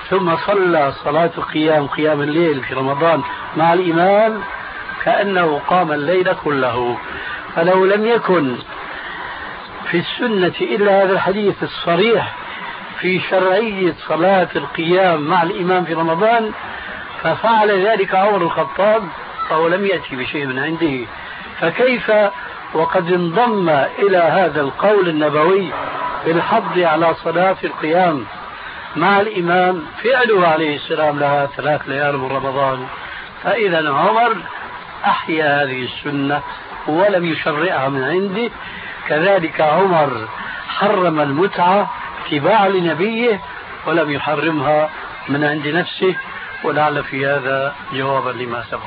ثم صلى صلاة القيام قيام الليل في رمضان مع الإمام كأنه قام الليل كله. فلو لم يكن في السنة إلا هذا الحديث الصريح في شرعية صلاة القيام مع الإمام في رمضان ففعل ذلك عمر الخطاب فهو لم يأتي بشيء من عنده، فكيف وقد انضم إلى هذا القول النبوي بالحض على صلاة القيام مع الإمام فعله عليه السلام لها ثلاث ليال من رمضان. فإذا عمر أحيا هذه السنة ولم يشرعها من عنده. كذلك عمر حرم المتعة اتباعا لنبيه ولم يحرمها من عند نفسه، ولعل في هذا جوابا لما سبق.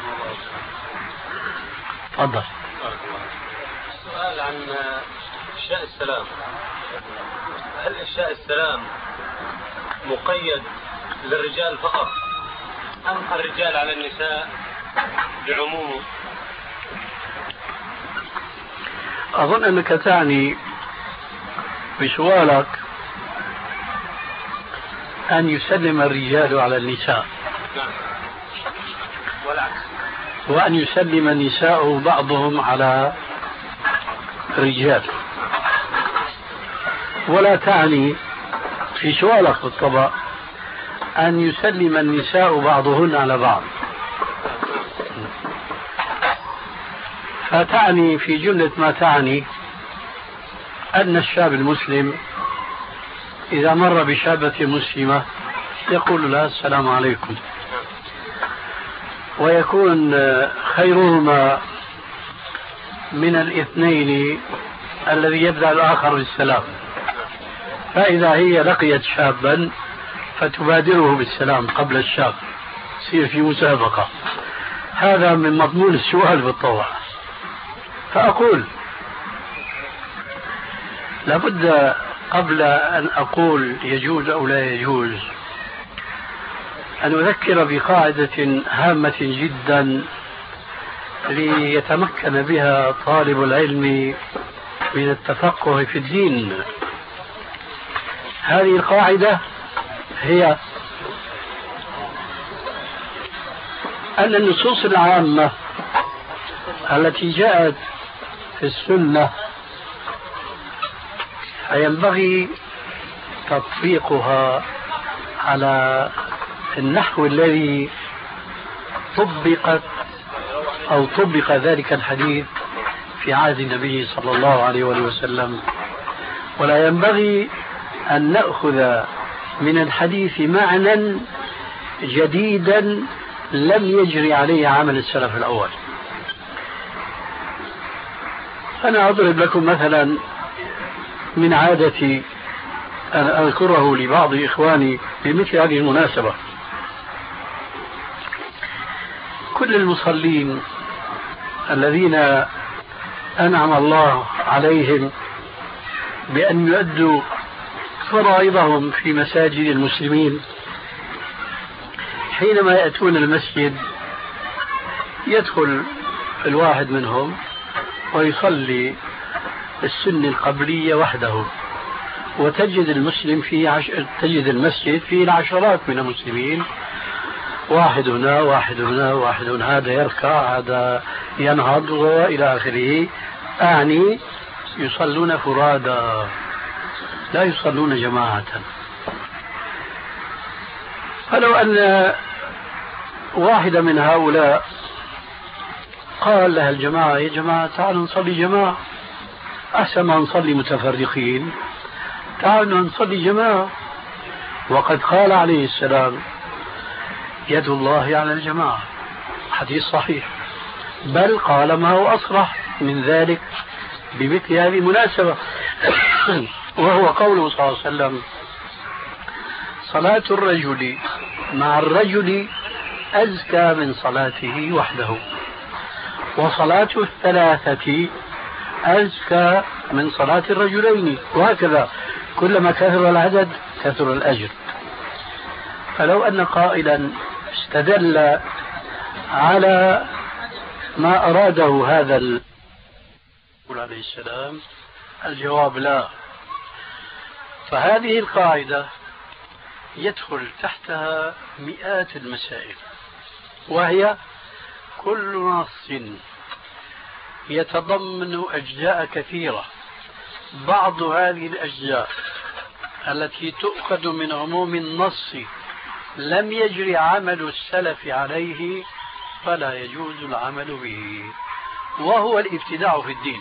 تفضل. سؤال عن إفشاء السلام. هل إفشاء السلام مقيد للرجال فقط أم الرجال على النساء بعمومه؟ أظن أنك تعني بسؤالك أن يسلم الرجال على النساء. نعم. والعكس. وأن يسلم النساء بعضهم على الرجال، ولا تعني في سؤالك بالطبع أن يسلم النساء بعضهن على بعض، فتعني في جملة ما تعني أن الشاب المسلم إذا مر بشابة مسلمة يقول لها السلام عليكم، ويكون خيرهما من الاثنين الذي يبدأ الآخر بالسلام. فإذا هي لقيت شابا فتبادره بالسلام قبل الشاب، تصير في مسابقة. هذا من مضمون السؤال بالطبع. فأقول لابد قبل أن أقول يجوز أو لا يجوز أن أذكر بقاعدة هامة جدا ليتمكن بها طالب العلم من التفقه في الدين. هذه القاعدة هي أن النصوص العامة التي جاءت في السنة فينبغي تطبيقها على النحو الذي طبقت أو طبق ذلك الحديث في عهد النبي صلى الله عليه وسلم، ولا ينبغي أن نأخذ من الحديث معنى جديدا لم يجري عليه عمل السلف الأول. أنا أضرب لكم مثلا من عادتي أن أذكره لبعض إخواني بمثل هذه المناسبة. كل المصلين الذين أنعم الله عليهم بأن يؤدوا فرائضهم في مساجد المسلمين حينما يأتون المسجد يدخل الواحد منهم ويصلي السنة القبلية وحده، وتجد المسلم في عش... تجد المسجد فيه العشرات من المسلمين، واحد هنا واحد هنا واحد هنا، هذا يركع هذا ينهض وإلى آخره. أعني يصلون فرادا لا يصلون جماعة. فلو أن واحد من هؤلاء قال لها الجماعة يا جماعة تعالوا نصلي جماعة، أحسن ما نصلي متفرقين، تعالوا نصلي جماعة، وقد قال عليه السلام يد الله على الجماعة، حديث صحيح، بل قال ما هو أصرح من ذلك بمثل هذه المناسبة وهو قوله صلى الله عليه وسلم صلاة الرجل مع الرجل أزكى من صلاته وحده، وصلاة الثلاثة أزكى من صلاة الرجلين، وهكذا كلما كثر العدد كثر الأجر. فلو أن قائلا استدل على ما أراده هذا الرسول عليه السلام، الجواب لا. فهذه القاعدة يدخل تحتها مئات المسائل، وهي كل نص يتضمن أجزاء كثيرة. بعض هذه الأجزاء التي تؤخذ من عموم النص لم يجري عمل السلف عليه فلا يجوز العمل به، وهو الابتداع في الدين.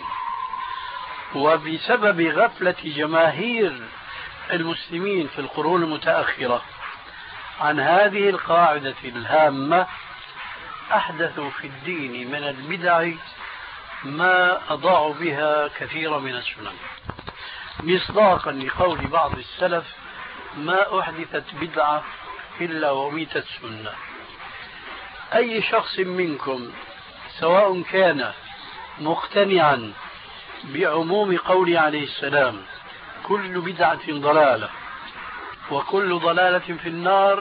وبسبب غفلة جماهير المسلمين في القرون المتأخرة عن هذه القاعدة الهامة أحدثوا في الدين من البدع ما أضاعوا بها كثيرا من السنن، مصداقا لقول بعض السلف: ما أحدثت بدعة إلا وميتت سنة. أي شخص منكم سواء كان مقتنعا بعموم قول عليه السلام كل بدعة ضلالة وكل ضلالة في النار،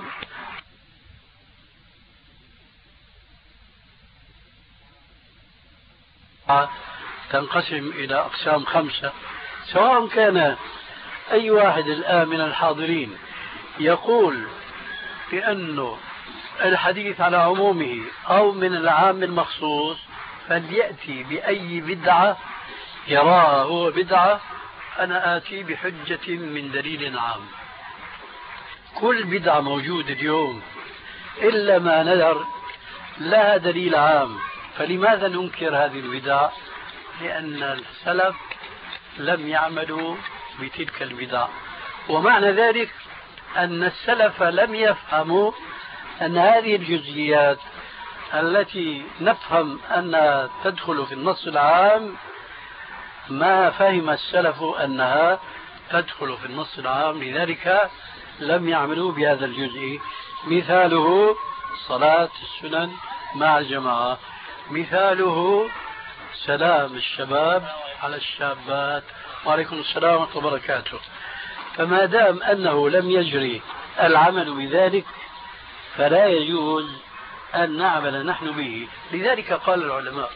تنقسم إلى أقسام خمسة. سواء كان أي واحد الآن من الحاضرين يقول بأنه الحديث على عمومه أو من العام المخصوص، فليأتي بأي بدعة يراها هو بدعة، أنا آتي بحجة من دليل عام. كل بدعة موجودة اليوم إلا ما نذر لها دليل عام، فلماذا ننكر هذه البدع؟ لأن السلف لم يعملوا بتلك البدع، ومعنى ذلك أن السلف لم يفهموا أن هذه الجزئيات التي نفهم أنها تدخل في النص العام ما فهم السلف أنها تدخل في النص العام، لذلك لم يعملوا بهذا الجزء. مثاله صلاة السنن مع الجماعة، مثاله سلام الشباب على الشابات، وعليكم السلام ورحمة الله وبركاته. فما دام أنه لم يجري العمل بذلك فلا يجوز أن نعمل نحن به. لذلك قال العلماء: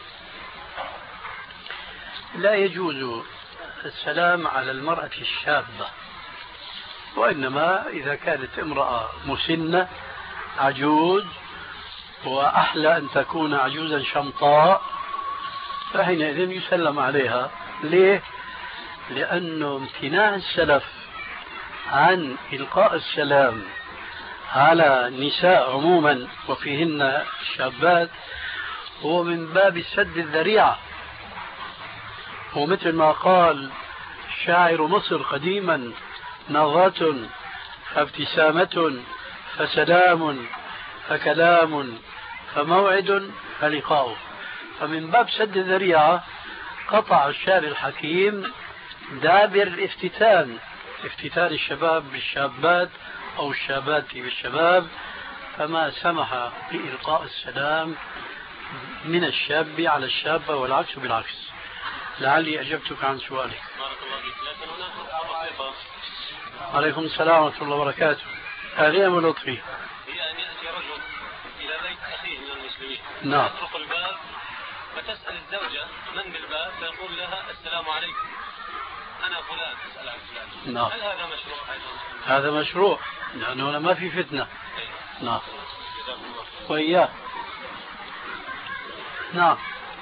لا يجوز السلام على المرأة الشابة، وإنما إذا كانت امرأة مسنة عجوز، وأحلى أن تكون عجوزا شمطاء، فحينئذ يسلم عليها. ليه؟ لأنه امتناع السلف عن إلقاء السلام على النساء عموما وفيهن الشابات هو من باب سد الذريعة. ومثل ما قال شاعر مصر قديما: نظرة فابتسامة فسلام فكلام فموعد فلقاء. فمن باب سد الذريعة قطع الشاعر الحكيم دابر الافتتان، افتتان الشباب بالشابات أو الشابات بالشباب، فما سمح بإلقاء السلام من الشاب على الشابة والعكس بالعكس. لعلي أجبتك عن سؤالك. عليكم السلام ورحمة الله وبركاته. أهلا ولطفي. هي أن يأتي رجل إلى بيت أخيه من المسلمين، نعم، يطرق الباب فتسأل الزوجة من بالباب، فيقول لها: السلام عليكم، أنا فلان، أسأل عن فلان. نعم. هل هذا مشروع أيضا؟ هذا مشروع، لأنه هنا ما في فتنة. نعم. وإياه. نعم.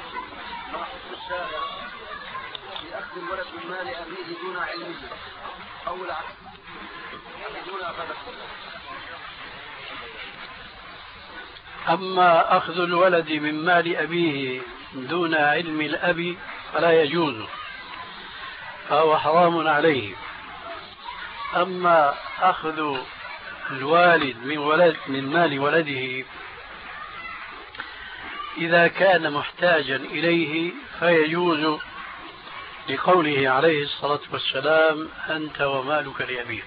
يأخذ الولد من مال أبيه دون علمه أو العكس، دون أخذه. أما أخذ الولد من مال أبيه دون علم الأب فلا يجوز، فهو حرام عليه. أما أخذ الوالد من ولد من مال ولده إذا كان محتاجا إليه فيجوز، لقوله عليه الصلاة والسلام: أنت ومالك لأبيك.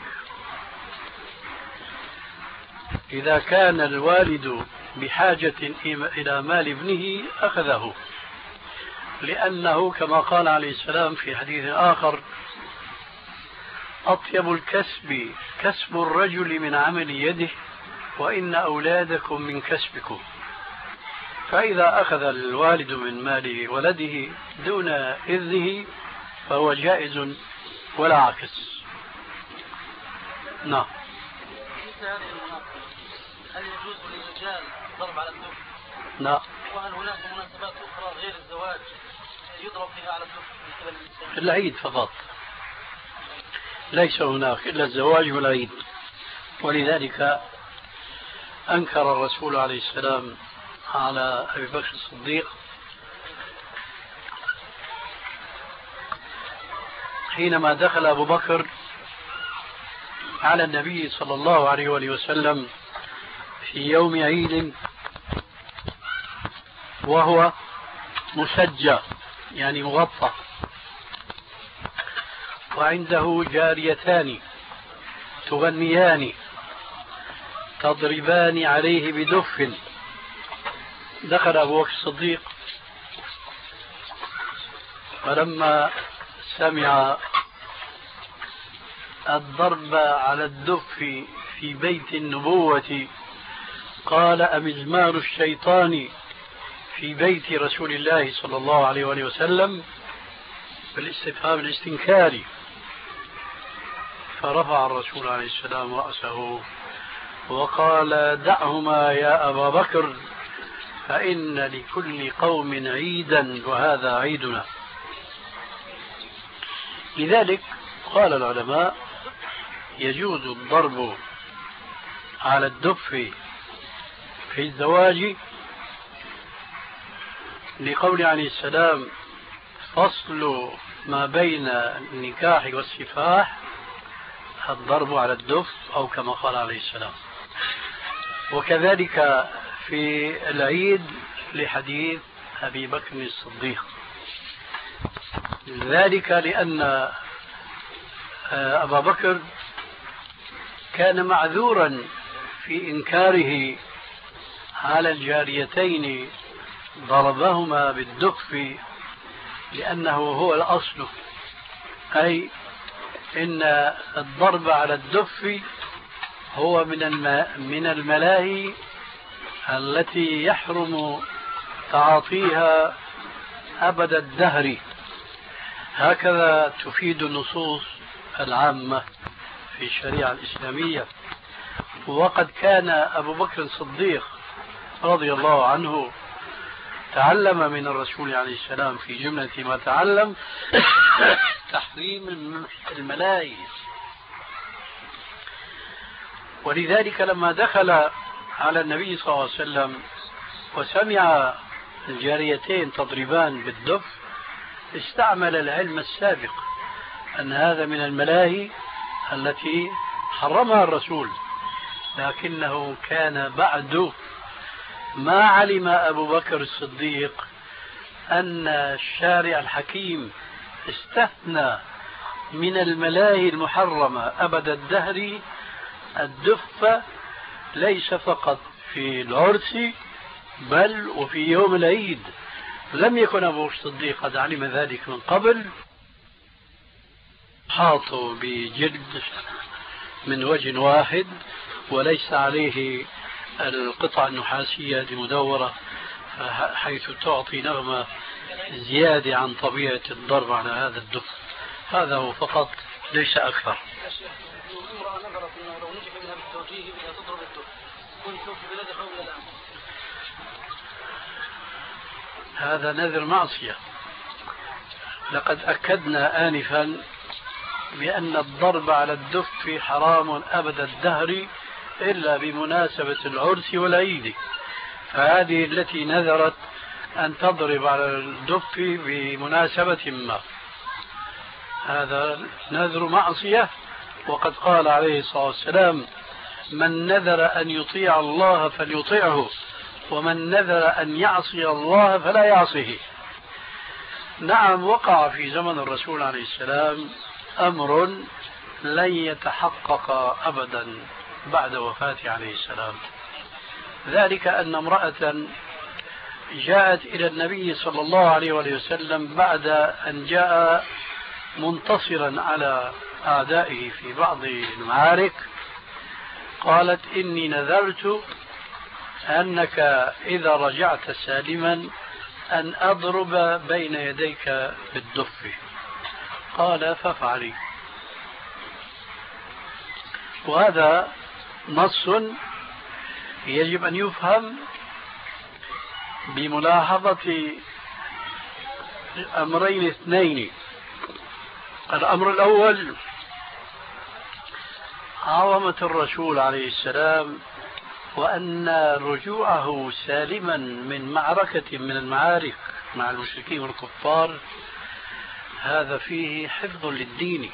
إذا كان الوالد بحاجة إلى مال ابنه أخذه، لأنه كما قال عليه السلام في حديث آخر: أطيب الكسب كسب الرجل من عمل يده، وإن أولادكم من كسبكم. فإذا أخذ الوالد من مال ولده دون إذنه فهو جائز ولا عكس. نعم. مثل هذه المناسبة هل يجوز للرجال الضرب على الدف؟ لا. وهل هناك مناسبات أخرى غير الزواج يضرب فيها على الدف من قبل الإنسان؟ العيد فقط، ليس هناك إلا الزواج والعيد. ولذلك أنكر الرسول عليه السلام على أبي بكر الصديق حينما دخل أبو بكر على النبي صلى الله عليه وآله وسلم في يوم عيد وهو مسجى يعني مغطى، وعنده جاريتان تغنيان تضربان عليه بدف. دخل أبو بكر الصديق فلما سمع الضرب على الدف في بيت النبوة قال أمزمار الشيطان في بيت رسول الله صلى الله عليه وآله وسلم بالاستفهام الاستنكاري. فرفع الرسول عليه السلام رأسه وقال دعهما يا أبا بكر فإن لكل قوم عيدا وهذا عيدنا. لذلك قال العلماء يجوز الضرب على الدف في الزواج لقول عليه السلام فصل ما بين النكاح والسفاح الضرب على الدف أو كما قال عليه السلام. وكذلك في العيد لحديث أبي بكر الصديق، ذلك لأن أبا بكر كان معذورا في إنكاره على الجاريتين ضربهما بالدف لأنه هو الأصل، أي إن الضرب على الدف هو من من الملاهي التي يحرم تعاطيها أبد الدهر. هكذا تفيد النصوص العامة في الشريعة الإسلامية. وقد كان أبو بكر الصديق رضي الله عنه تعلم من الرسول عليه السلام في جملة ما تعلم تحريم الملاهي. ولذلك لما دخل على النبي صلى الله عليه وسلم وسمع الجاريتين تضربان بالدف استعمل العلم السابق أن هذا من الملاهي التي حرمها الرسول، لكنه كان بعد ما علم أبو بكر الصديق أن الشارع الحكيم استثنى من الملاهي المحرمة أبد الدهر الدف، ليس فقط في العرس بل وفي يوم العيد. لم يكن أبو بكر الصديق قد علم ذلك من قبل، حاطوا بجلد من وجه واحد وليس عليه القطعة النحاسية المدورة حيث تعطي نغمة زيادة عن طبيعة الضرب على هذا الدف. هذا هو فقط ليس أكثر. امرأة نظرت أنه لو نجح منها بالتوجيه بها تضرب الدف كنت في بلاد قوم الآن. هذا نذر معصية. لقد أكدنا آنفا بأن الضرب على الدف حرام أبد الدهر إلا بمناسبة العرس والعيد، فهذه التي نذرت أن تضرب على الدف بمناسبة ما، هذا نذر معصية. وقد قال عليه الصلاة والسلام من نذر أن يطيع الله فليطيعه ومن نذر أن يعصي الله فلا يعصيه. نعم وقع في زمن الرسول عليه السلام أمر لن يتحقق أبدا بعد وفاته عليه السلام، ذلك أن امرأة جاءت إلى النبي صلى الله عليه وسلم بعد أن جاء منتصرا على أعدائه في بعض المعارك، قالت إني نذرت أنك إذا رجعت سالما أن أضرب بين يديك بالدف. قال فافعلي. وهذا نص يجب أن يفهم بملاحظة أمرين اثنين. الأمر الأول عظمة الرسول عليه السلام، وأن رجوعه سالما من معركة من المعارك مع المشركين والكفار هذا فيه حفظ للدين،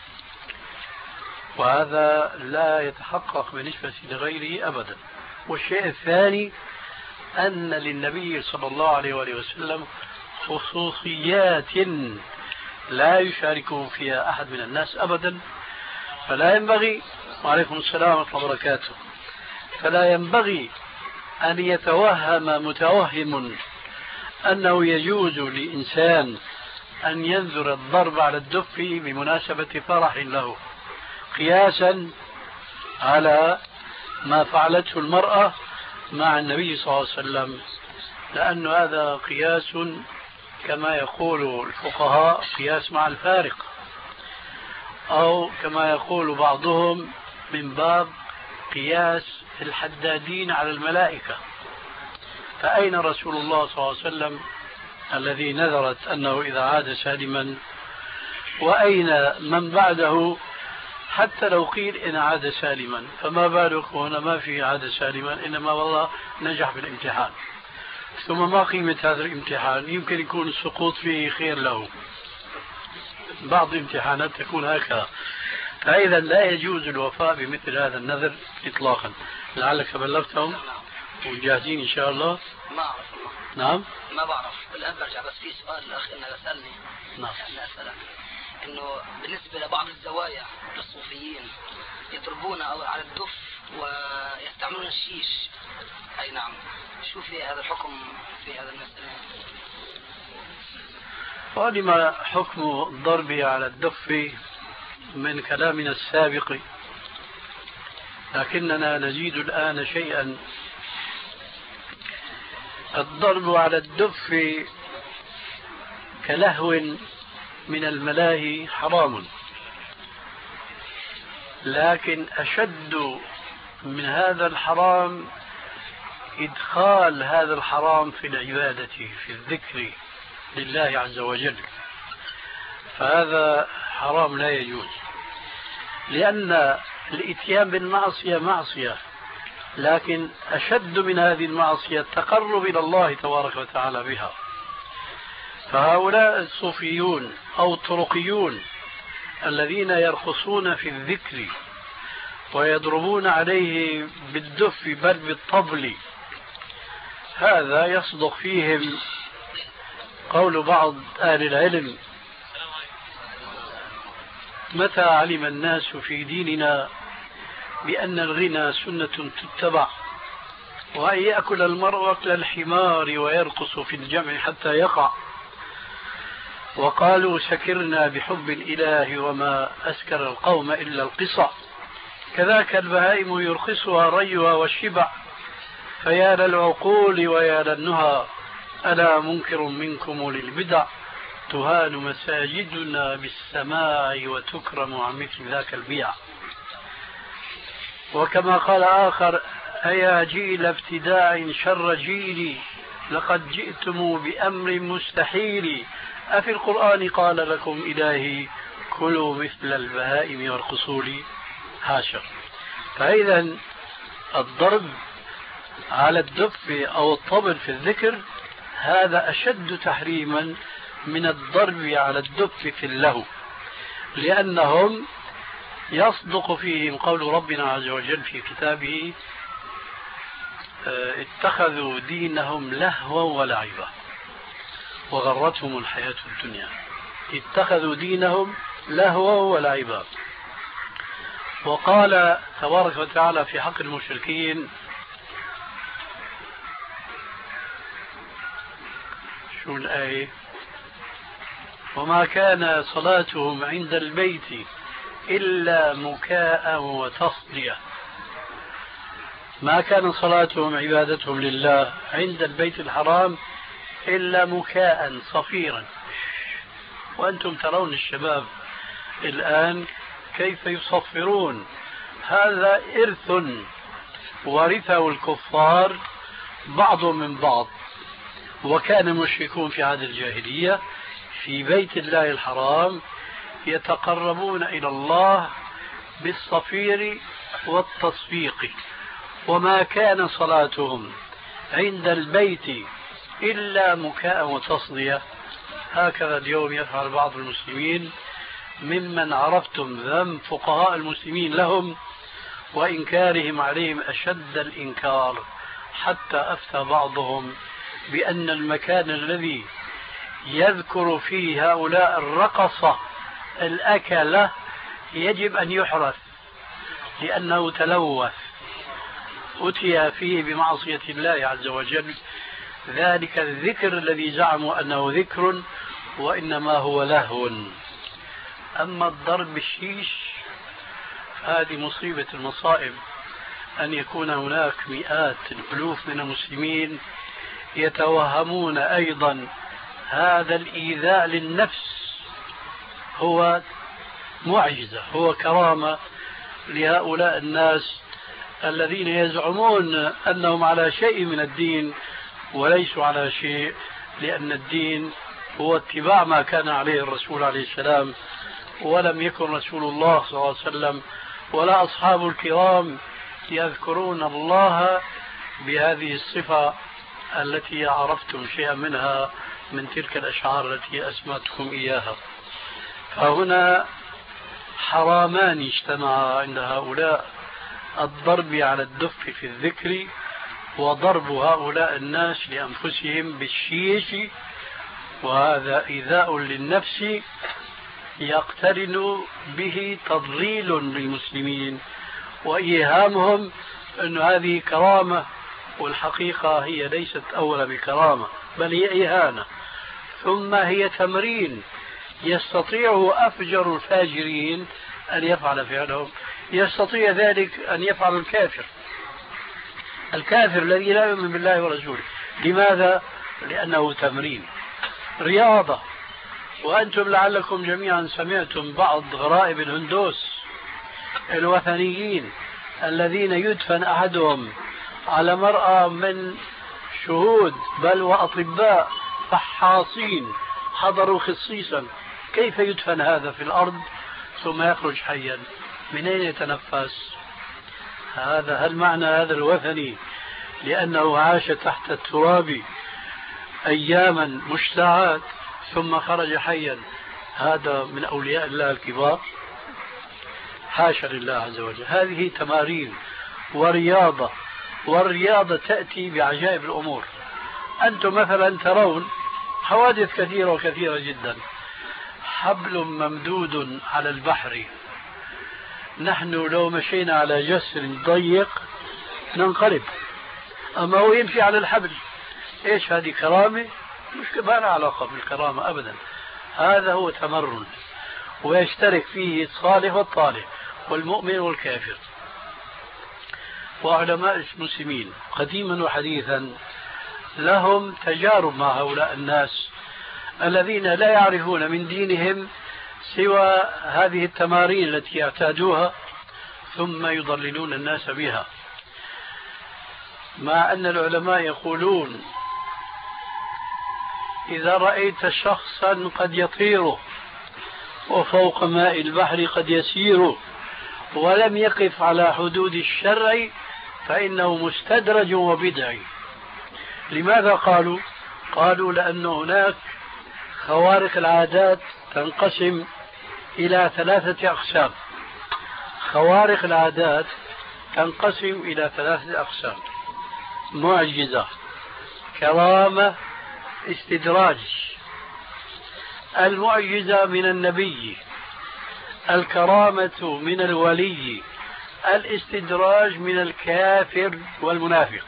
وهذا لا يتحقق بالنسبة لغيره أبدا. والشيء الثاني أن للنبي صلى الله عليه وآله وسلم خصوصيات لا يشاركه فيها أحد من الناس أبدا، فلا ينبغي، وعليكم السلام ورحمة الله وبركاته، فلا ينبغي أن يتوهم متوهم أنه يجوز لإنسان أن ينذر الضرب على الدف بمناسبة فرح له، قياسا على ما فعلته المرأة مع النبي صلى الله عليه وسلم، لأن هذا قياس كما يقول الفقهاء قياس مع الفارق، أو كما يقول بعضهم من باب قياس الحدادين على الملائكة. فأين رسول الله صلى الله عليه وسلم الذي نذرت أنه إذا عاد سالما، وأين من بعده حتى لو قيل إن عاد سالما، فما بالك هنا ما في عاد سالما، إنما والله نجح بالامتحان. ثم ما قيمة هذا الامتحان؟ يمكن يكون السقوط فيه خير له، بعض الامتحانات تكون هكذا. فإذا لا يجوز الوفاء بمثل هذا النذر إطلاقا. لعلك بلغتهم وجاهزين إن شاء الله. ما أعرف الله. نعم ما بعرف، الآن برجع، بس في سؤال الأخ إنه يسألني. نعم. أنا أسألك إنه بالنسبة لبعض الزوايا للصوفيين يضربون على الدف ويستعملون الشيش. أي نعم، شو في هذا الحكم في هذا المسألة؟ ولما حكم الضرب على الدف من كلامنا السابق، لكننا نزيد الآن شيئا. الضرب على الدف كلهو من الملاهي حرام، لكن أشد من هذا الحرام إدخال هذا الحرام في العبادة، في الذكر لله عز وجل، فهذا حرام لا يجوز، لأن الإتيان بالمعصية معصية، لكن أشد من هذه المعصية التقرب إلى الله تبارك وتعالى بها. فهؤلاء الصوفيون أو الطرقيون الذين يرخصون في الذكر ويضربون عليه بالدف بل بالطبل، هذا يصدق فيهم قول بعض أهل العلم: متى علم الناس في ديننا بأن الغنى سنة تتبع، وأن يأكل المرء أكل الحمار ويرقص في الجمع حتى يقع، وقالوا سكرنا بحب الإله وما أسكر القوم إلا القصع، كذاك البهائم يرخصها ريها والشبع، فيا للعقول ويا للنهى ألا منكر منكم للبدع، تهان مساجدنا بالسماع وتكرم عن مثل ذاك البيع. وكما قال آخر: أيا جيل ابتداع شر جيلي لقد جئتم بأمر مستحيل، أفي القرآن قال لكم إلهي كلوا مثل البهائم وارقصوا لي؟ حاشا. فإذا الضرب على الدف أو الطبل في الذكر هذا أشد تحريما من الضرب على الدف في اللهو، لأنهم يصدق فيهم قول ربنا عز وجل في كتابه: اتخذوا دينهم لهوا ولعبا وغرتهم الحياة الدنيا. اتخذوا دينهم لهوا ولعبا. وقال تبارك وتعالى في حق المشركين: شو الآية؟ وما كان صلاتهم عند البيت إلا مكاء وتصدية. ما كان صلاتهم عبادتهم لله عند البيت الحرام إلا مكاء صفيرا. وأنتم ترون الشباب الآن كيف يصفرون هذا إرث ورثه الكفار بعضهم من بعض. وكان المشركون في عهد الجاهلية في بيت الله الحرام يتقربون إلى الله بالصفير والتصفيق، وما كان صلاتهم عند البيت إلا مكاء وتصدية. هكذا اليوم يفعل بعض المسلمين ممن عرفتم ذم فقهاء المسلمين لهم وإنكارهم عليهم أشد الإنكار، حتى أفتى بعضهم بأن المكان الذي يذكر فيه هؤلاء الرقصة الأكلة يجب أن يحرث لأنه تلوث، أتي فيه بمعصية الله عز وجل. ذلك الذكر الذي زعموا أنه ذكر وإنما هو لهو. أما الضرب بالشيش هذه مصيبة المصائب، أن يكون هناك مئات الألوف من المسلمين يتوهمون أيضا هذا الإيذاء للنفس هو معجزة، هو كرامة لهؤلاء الناس الذين يزعمون أنهم على شيء من الدين وليسوا على شيء، لأن الدين هو اتباع ما كان عليه الرسول عليه السلام، ولم يكن رسول الله صلى الله عليه وسلم ولا أصحاب الكرام يذكرون الله بهذه الصفة التي عرفتم شيئا منها من تلك الأشعار التي أسمعتكم إياها. فهنا حرامان اجتمعا عند هؤلاء: الضرب على الدف في الذكر، وضرب هؤلاء الناس لأنفسهم بالشيش، وهذا إيذاء للنفس يقترن به تضليل للمسلمين وإيهامهم أن هذه كرامة، والحقيقة هي ليست أولا بكرامة بل هي إهانة، ثم هي تمرين يستطيع أفجر الفاجرين أن يفعل فعلهم، يستطيع ذلك أن يفعل الكافر الكافر الذي لا يؤمن بالله ورسوله. لماذا؟ لأنه تمرين، رياضة. وأنتم لعلكم جميعا سمعتم بعض غرائب الهندوس الوثنيين الذين يدفن أحدهم على مرأى من شهود بل وأطباء فحاصين حضروا خصيصا. كيف يدفن هذا في الأرض ثم يخرج حيا؟ من أين يتنفس هذا؟ هل معنى هذا الوثني لأنه عاش تحت التراب أياما مشتعات ثم خرج حيا هذا من أولياء الله الكبار؟ حاشا لله عز وجل. هذه تمارين ورياضة، والرياضة تأتي بعجائب الأمور. أنتم مثلا ترون حوادث كثيرة وكثيرة جدا. حبل ممدود على البحر، نحن لو مشينا على جسر ضيق ننقلب، أما هو يمشي على الحبل. إيش هذه؟ كرامة؟ مش ما لها علاقة بالكرامة أبدا. هذا هو تمرن، ويشترك فيه الصالح والطالح والمؤمن والكافر. وعلماء المسلمين قديما وحديثا لهم تجارب مع هؤلاء الناس الذين لا يعرفون من دينهم سوى هذه التمارين التي يعتادوها ثم يضللون الناس بها. مع أن العلماء يقولون: إذا رأيت شخصا قد يطير وفوق ماء البحر قد يسير ولم يقف على حدود الشرع فإنه مستدرج وبدعي. لماذا قالوا؟ قالوا لأن هناك خوارق العادات تنقسم إلى ثلاثة أقسام. خوارق العادات تنقسم إلى ثلاثة أقسام: معجزة، كرامة، استدراج. المعجزة من النبي، الكرامة من الولي، الاستدراج من الكافر والمنافق.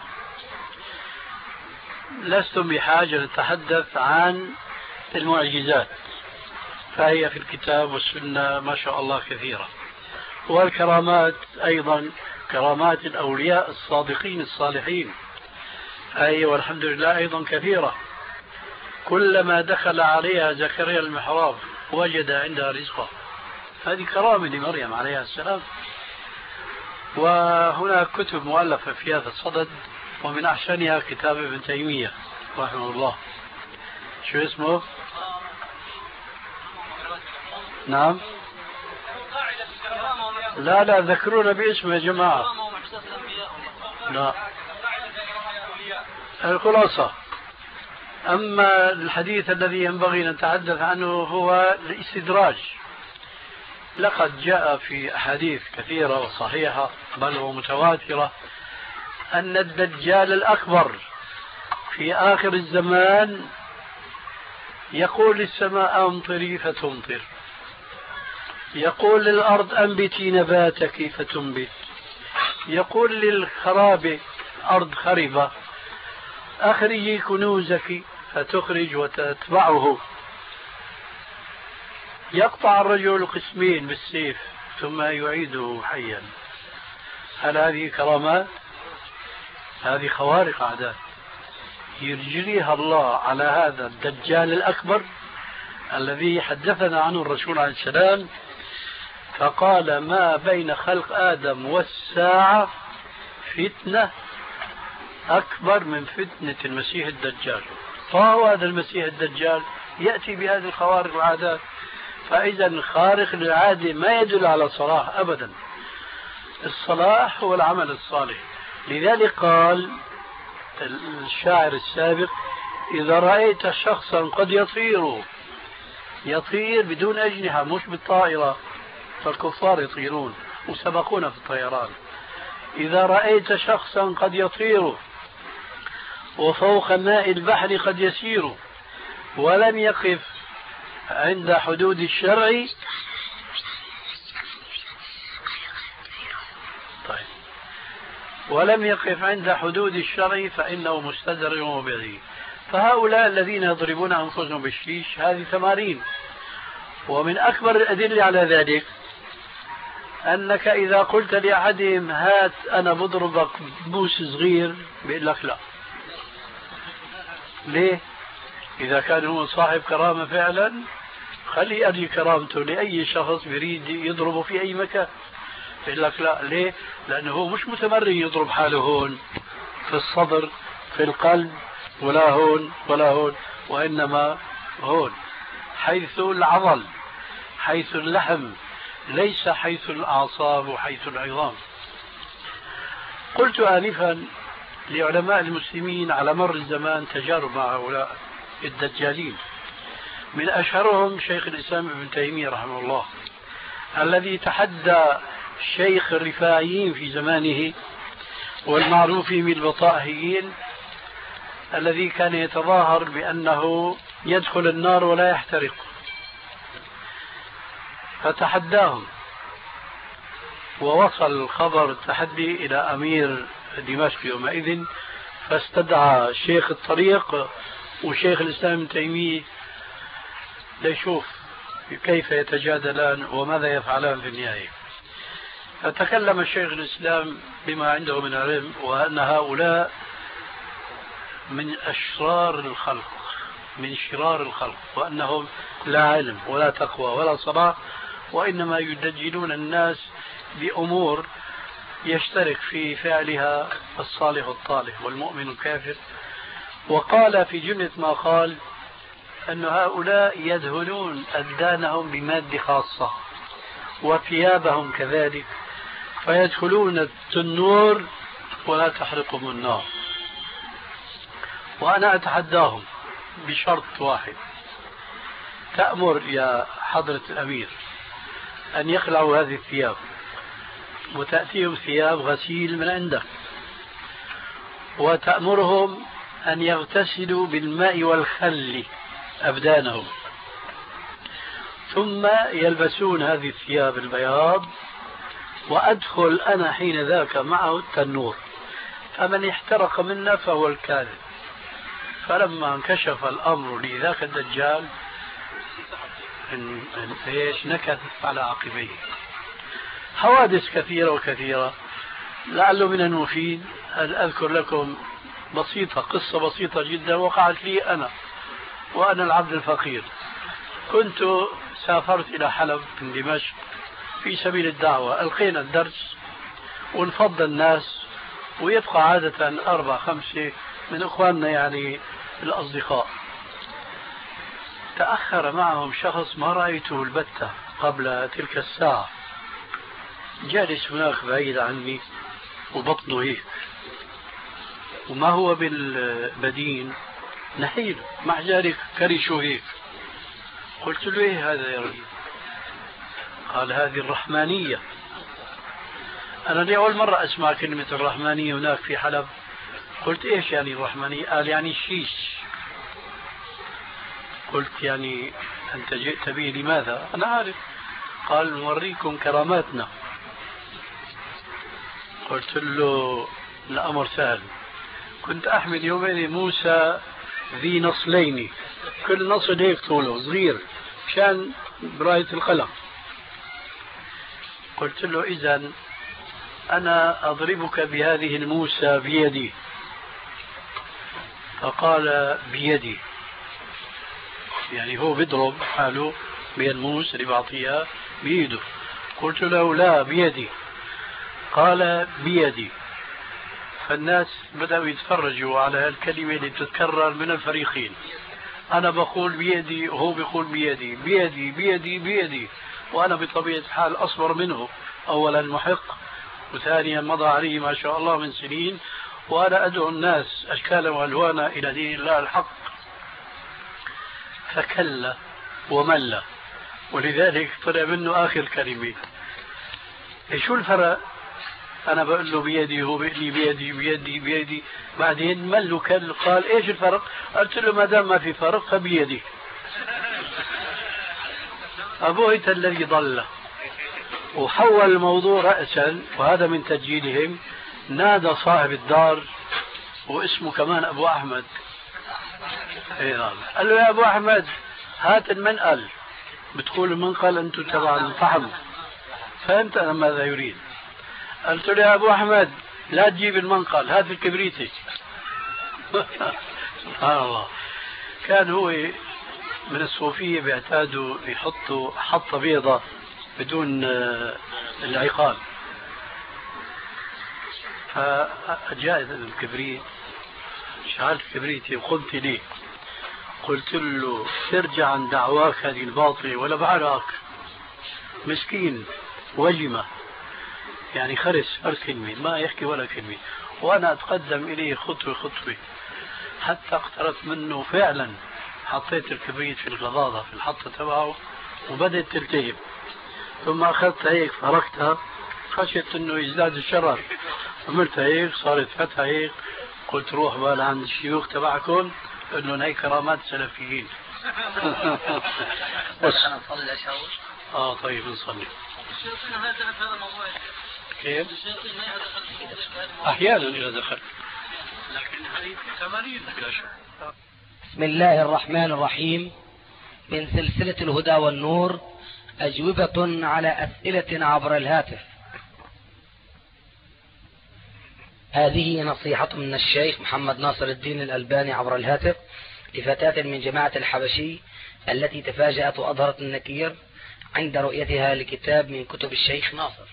لستم بحاجة نتحدث عن المعجزات، فهي في الكتاب والسنة ما شاء الله كثيرة. والكرامات أيضا كرامات الأولياء الصادقين الصالحين، فهي والحمد لله أيضا كثيرة. كلما دخل عليها زكريا المحراب وجد عندها رزقا، هذه كرامة لمريم عليها السلام. وهناك كتب مؤلفة في هذا الصدد، ومن أحسنها كتاب ابن تيمية رحمه الله. شو اسمه؟ نعم. لا لا ذكرونا باسمه يا جماعة. لا. الخلاصة، أما الحديث الذي ينبغي أن نتحدث عنه هو الاستدراج. لقد جاء في أحاديث كثيرة وصحيحة بل ومتواترة أن الدجال الأكبر في آخر الزمان يقول للسماء أمطري فتمطر، يقول للأرض أنبتي نباتك فتنبت، يقول للخراب أرض خربة أخرجي كنوزك فتخرج وتتبعه، يقطع الرجل قسمين بالسيف ثم يعيده حيا. هل هذه كرامات؟ هذه خوارق عادات يجريها الله على هذا الدجال الأكبر الذي حدثنا عنه الرسول عليه السلام، فقال ما بين خلق آدم والساعة فتنة أكبر من فتنة المسيح الدجال. فهو هذا المسيح الدجال يأتي بهذه الخوارق العادات. فإذا الخارق للعادة ما يدل على صلاح أبدا. الصلاح هو العمل الصالح. لذلك قال الشاعر السابق إذا رأيت شخصا قد يطير يطير بدون أجنحة مش بالطائرة، فالكفار يطيرون وسبقونا في الطيران. إذا رأيت شخصا قد يطير وفوق ماء البحر قد يسير ولم يقف عند حدود الشرع، طيب ولم يقف عند حدود الشرع فإنه مستدرج به. فهؤلاء الذين يضربون أنفسهم بالشيش هذه تمارين. ومن أكبر الأدلة على ذلك أنك إذا قلت لأحدهم هات أنا بضربك بوس صغير بيقول لك لا. ليه؟ إذا كان هو صاحب كرامة فعلا خلي أري كرامته لأي شخص يريد يضربه في أي مكان. يقول لك لا. ليه؟ لأنه هو مش متمرن يضرب حاله هون في الصدر في القلب ولا هون ولا هون، وإنما هون حيث العضل حيث اللحم، ليس حيث الأعصاب وحيث العظام. قلت آنفا لعلماء المسلمين على مر الزمان تجارب مع هؤلاء الدجالين، من أشهرهم شيخ الإسلام ابن تيمية رحمه الله الذي تحدى شيخ الرفاعيين في زمانه والمعروف بالبطائيين الذي كان يتظاهر بأنه يدخل النار ولا يحترق، فتحداهم ووصل الخبر التحدي إلى أمير دمشق يومئذ، فاستدعى شيخ الطريق وشيخ الإسلام ابن تيمية ليشوف كيف يتجادلان وماذا يفعلان في النهاية. فتكلم الشيخ الإسلام بما عنده من علم، وأن هؤلاء من أشرار الخلق من شرار الخلق، وأنهم لا علم ولا تقوى ولا صلاح، وإنما يدجلون الناس بأمور يشترك في فعلها الصالح الطالح والمؤمن الكافر. وقال في جملة ما قال أن هؤلاء يدهنون أبدانهم بمادة خاصة وثيابهم كذلك، فيدخلون التنور ولا تحرقهم النار. وأنا أتحداهم بشرط واحد، تأمر يا حضرة الأمير أن يخلعوا هذه الثياب وتأتيهم ثياب غسيل من عندك، وتأمرهم أن يغتسلوا بالماء والخل أبدانهم، ثم يلبسون هذه الثياب البياض، وأدخل أنا حين ذاك معه التنور، فمن احترق منا فهو الكاذب. فلما انكشف الأمر لذاك الدجال ايش نكت على عقبيه. حوادث كثيرة وكثيرة، لعله من المفيد أن أذكر لكم بسيطة، قصة بسيطة جدا وقعت لي أنا وأنا العبد الفقير. كنت سافرت إلى حلب من دمشق في سبيل الدعوة، ألقينا الدرس ونفضل الناس، ويبقى عادة أربع خمسة من إخواننا يعني الأصدقاء. تأخر معهم شخص ما رأيته البتة قبل تلك الساعة، جالس هناك بعيد عني وبطنه هيك، وما هو بالبدين نحيل، مع ذلك كرشه هيك. قلت له ايه هذا يا رجل؟ قال هذه الرحمانية. أنا لأول مرة أسمع كلمة الرحمانية هناك في حلب. قلت إيش يعني الرحمانية؟ قال يعني الشيش. قلت يعني أنت جئت به لماذا؟ أنا عارف. قال نوريكم كراماتنا. قلت له الأمر سهل. كنت أحمل يومين موسى ذي نصلين، كل نصل هيك طوله صغير مشان براية القلم. قلت له إذن أنا أضربك بهذه الموسى بيدي. فقال بيدي، يعني هو بيضرب حاله بالموس اللي بعطيها بيده. قلت له لا بيدي. قال بيدي. فالناس بدأوا يتفرجوا على الكلمة اللي بتتكرر من الفريقين. أنا بقول بيدي وهو بيقول بيدي بيدي بيدي بيدي، وأنا بطبيعة الحال أصبر منه، أولا محق، وثانيا مضى عليه ما شاء الله من سنين، وأنا أدعو الناس أشكالا وألوانا إلى دين الله الحق. فكل ومل، ولذلك طلع منه آخر كلمة. شو الفرق؟ أنا بقول له بيدي وهو بيقول لي بيدي بيدي بيدي، بعدين مل وكل. قال إيش الفرق؟ قلت له ما دام ما في فرق فبيدي. أبويت الذي ضل، وحول الموضوع رأسا، وهذا من تسجيلهم. نادى صاحب الدار واسمه كمان أبو أحمد، قال له يا أبو أحمد هات المنقل. بتقول المنقل أنتم تبع الفحم. فهمت أنا ماذا يريد. قلت له يا أبو أحمد لا تجيب المنقل، هات الكبريتي. سبحان الله. كان هو من الصوفية بيعتادوا يحطوا حطة بيضة بدون العقال. فجاء الكبريت، شعلت كبريتي وقمت ليه. قلت له ترجع عن دعواك هذه الباطلة ولا بعرك. مسكين وجمة، يعني خرس هر كلمة، ما يحكي ولا كلمة، وأنا أتقدم إليه خطوة خطوة حتى اقتربت منه. فعلا حطيت الكبريت في الغضاضة في الحطة تبعه وبدأت تلتهب، ثم أخذت هيك فركتها خشيت أنه يزداد الشرر. عملت هيك صارت فتحة هيك. قلت روح بقى عند الشيوخ تبعكم انه هي كرامات سلفيين. بس انا نصلي اشاور. اه طيب نصلي. الشياطين ما دخلت في هذا الموضوع. كيف؟ الشياطين ما دخلت في هذا الموضوع. احيانا اذا دخل، لكن هي ثمانين بلا شك. بسم الله الرحمن الرحيم. من سلسلة الهدى والنور، أجوبة على أسئلة عبر الهاتف. هذه نصيحة من الشيخ محمد ناصر الدين الألباني عبر الهاتف لفتاة من جماعة الحبشي التي تفاجأت وأظهرت النكير عند رؤيتها لكتاب من كتب الشيخ ناصر.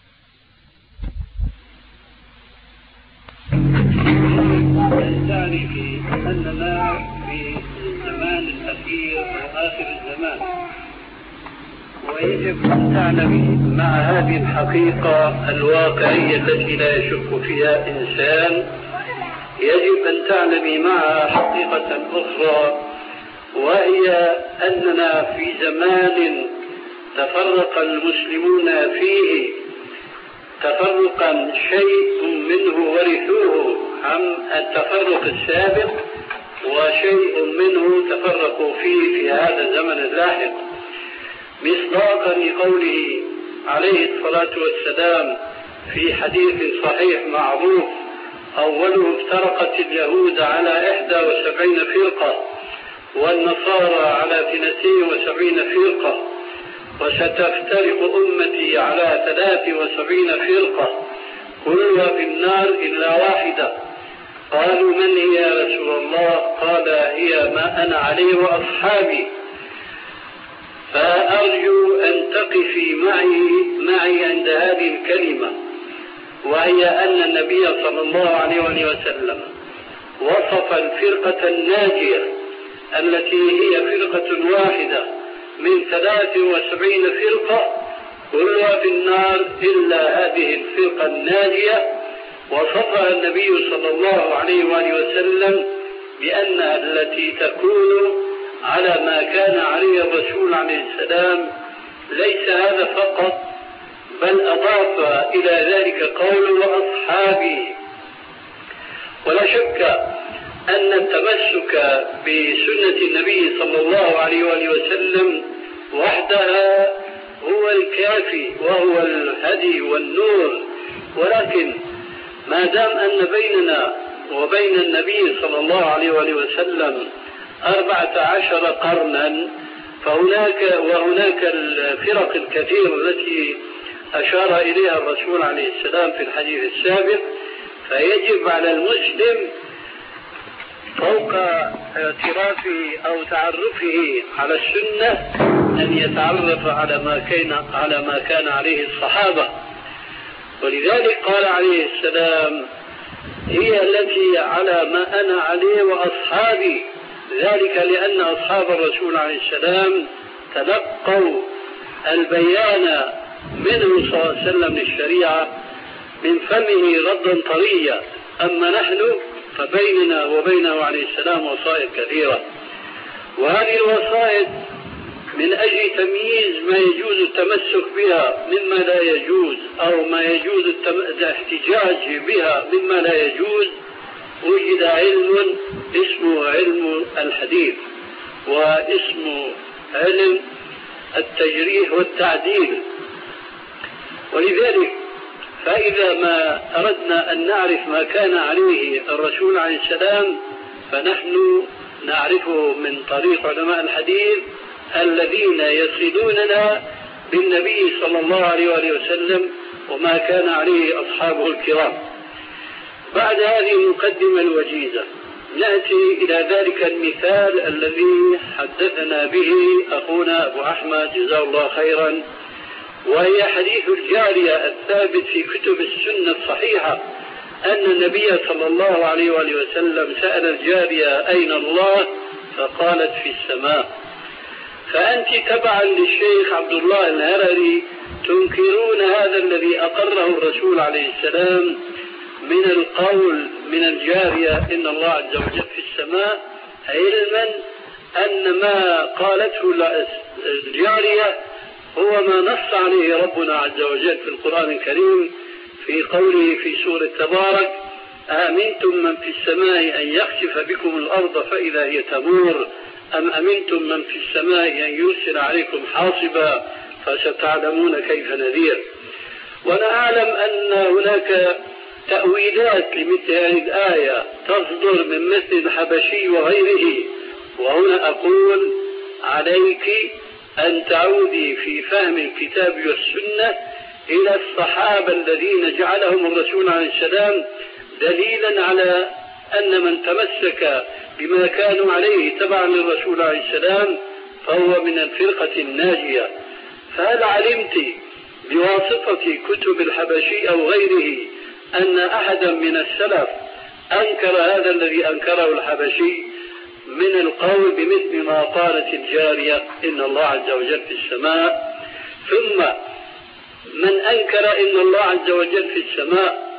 الثاني في أننا في الزمان الأخير وآخر الزمان، ويجب أن تعلم مع هذه الحقيقة الواقعية التي لا يشك فيها إنسان، يجب أن تعلمي معها حقيقة أخرى، وهي أننا في زمان تفرق المسلمون فيه تفرقا شيء منه ورثوه عن التفرق السابق، وشيء منه تفرقوا فيه في هذا الزمن اللاحق، مصداقا لقوله عليه الصلاة والسلام في حديث صحيح معروف: أوله افترقت اليهود على إحدى وسبعين فرقة والنصارى على اثنتين وسبعين فرقة، وستفترق أمتي على ثلاث وسبعين فرقة كلها في النار إلا واحدة. قالوا من هي يا رسول الله؟ قال هي ما أنا عليه وأصحابي. فأرجو أن تقفي معي معي عند هذه الكلمة، وهي أن النبي صلى الله عليه وسلم وصف الفرقة الناجية التي هي فرقة واحدة من ثلاث وسبعين فرقة كلها في النار إلا هذه الفرقة الناجية، وصفها النبي صلى الله عليه وآله وسلم بأنها التي تكون على ما كان عليه الرسول عليه السلام. ليس هذا فقط، بل أضاف إلى ذلك قول وأصحابه. ولا شك أن التمسك بسنة النبي صلى الله عليه وآله وسلم وحدها هو الكافي وهو الهدي والنور، ولكن ما دام أن بيننا وبين النبي صلى الله عليه وآله وسلم أربعة عشر قرنا، فهناك وهناك الفرق الكثيرة التي أشار إليها الرسول عليه السلام في الحديث السابق، فيجب على المسلم فوق اعترافه أو تعرفه على السنة أن يتعرف على ما كان على ما كان عليه الصحابة. ولذلك قال عليه السلام: هي التي على ما أنا عليه وأصحابي، ذلك لأن أصحاب الرسول عليه السلام تلقوا البيان منه صلى الله عليه وسلم للشريعة من فمه ردا طريا، أما نحن فبيننا وبينه عليه السلام وصائد كثيرة، وهذه الوصائد من أجل تمييز ما يجوز التمسك بها مما لا يجوز أو ما يجوز الاحتجاج بها مما لا يجوز، وجد علم اسمه علم الحديث، واسمه علم التجريح والتعديل. ولذلك فإذا ما أردنا أن نعرف ما كان عليه الرسول عليه السلام فنحن نعرفه من طريق علماء الحديث الذين يصلوننا بالنبي صلى الله عليه وآله وسلم وما كان عليه أصحابه الكرام. بعد هذه المقدمة الوجيزة نأتي إلى ذلك المثال الذي حدثنا به أخونا أبو أحمد جزاه الله خيرا، وهي حديث الجارية الثابت في كتب السنة الصحيحة أن النبي صلى الله عليه وآله وسلم سأل الجارية: أين الله؟ فقالت: في السماء. فأنت تبعا للشيخ عبد الله الهرري تنكرون هذا الذي أقره الرسول عليه السلام من القول من الجارية إن الله عز وجل في السماء، علما أن ما قالته الجارية هو ما نص عليه ربنا عز وجل في القرآن الكريم في قوله في سورة تبارك: أأمنتم من في السماء أن يخسف بكم الأرض فإذا هي تمور أم أمنتم من في السماء أن يرسل عليكم حاصبا فستعلمون كيف نذير. وأنا أعلم أن هناك تأويلات لمثل هذه الآية تصدر من مثل الحبشي وغيره، وهنا أقول عليك أن تعودي في فهم الكتاب والسنة إلى الصحابة الذين جعلهم الرسول عليه السلام دليلا على أن من تمسك بما كانوا عليه تبعا للرسول عليه السلام فهو من الفرقة الناجية. فهل علمت بواسطة كتب الحبشي أو غيره أن أحدا من السلف أنكر هذا الذي أنكره الحبشي من القول بمثل ما قالت الجارية إن الله عز وجل في السماء؟ ثم من أنكر إن الله عز وجل في السماء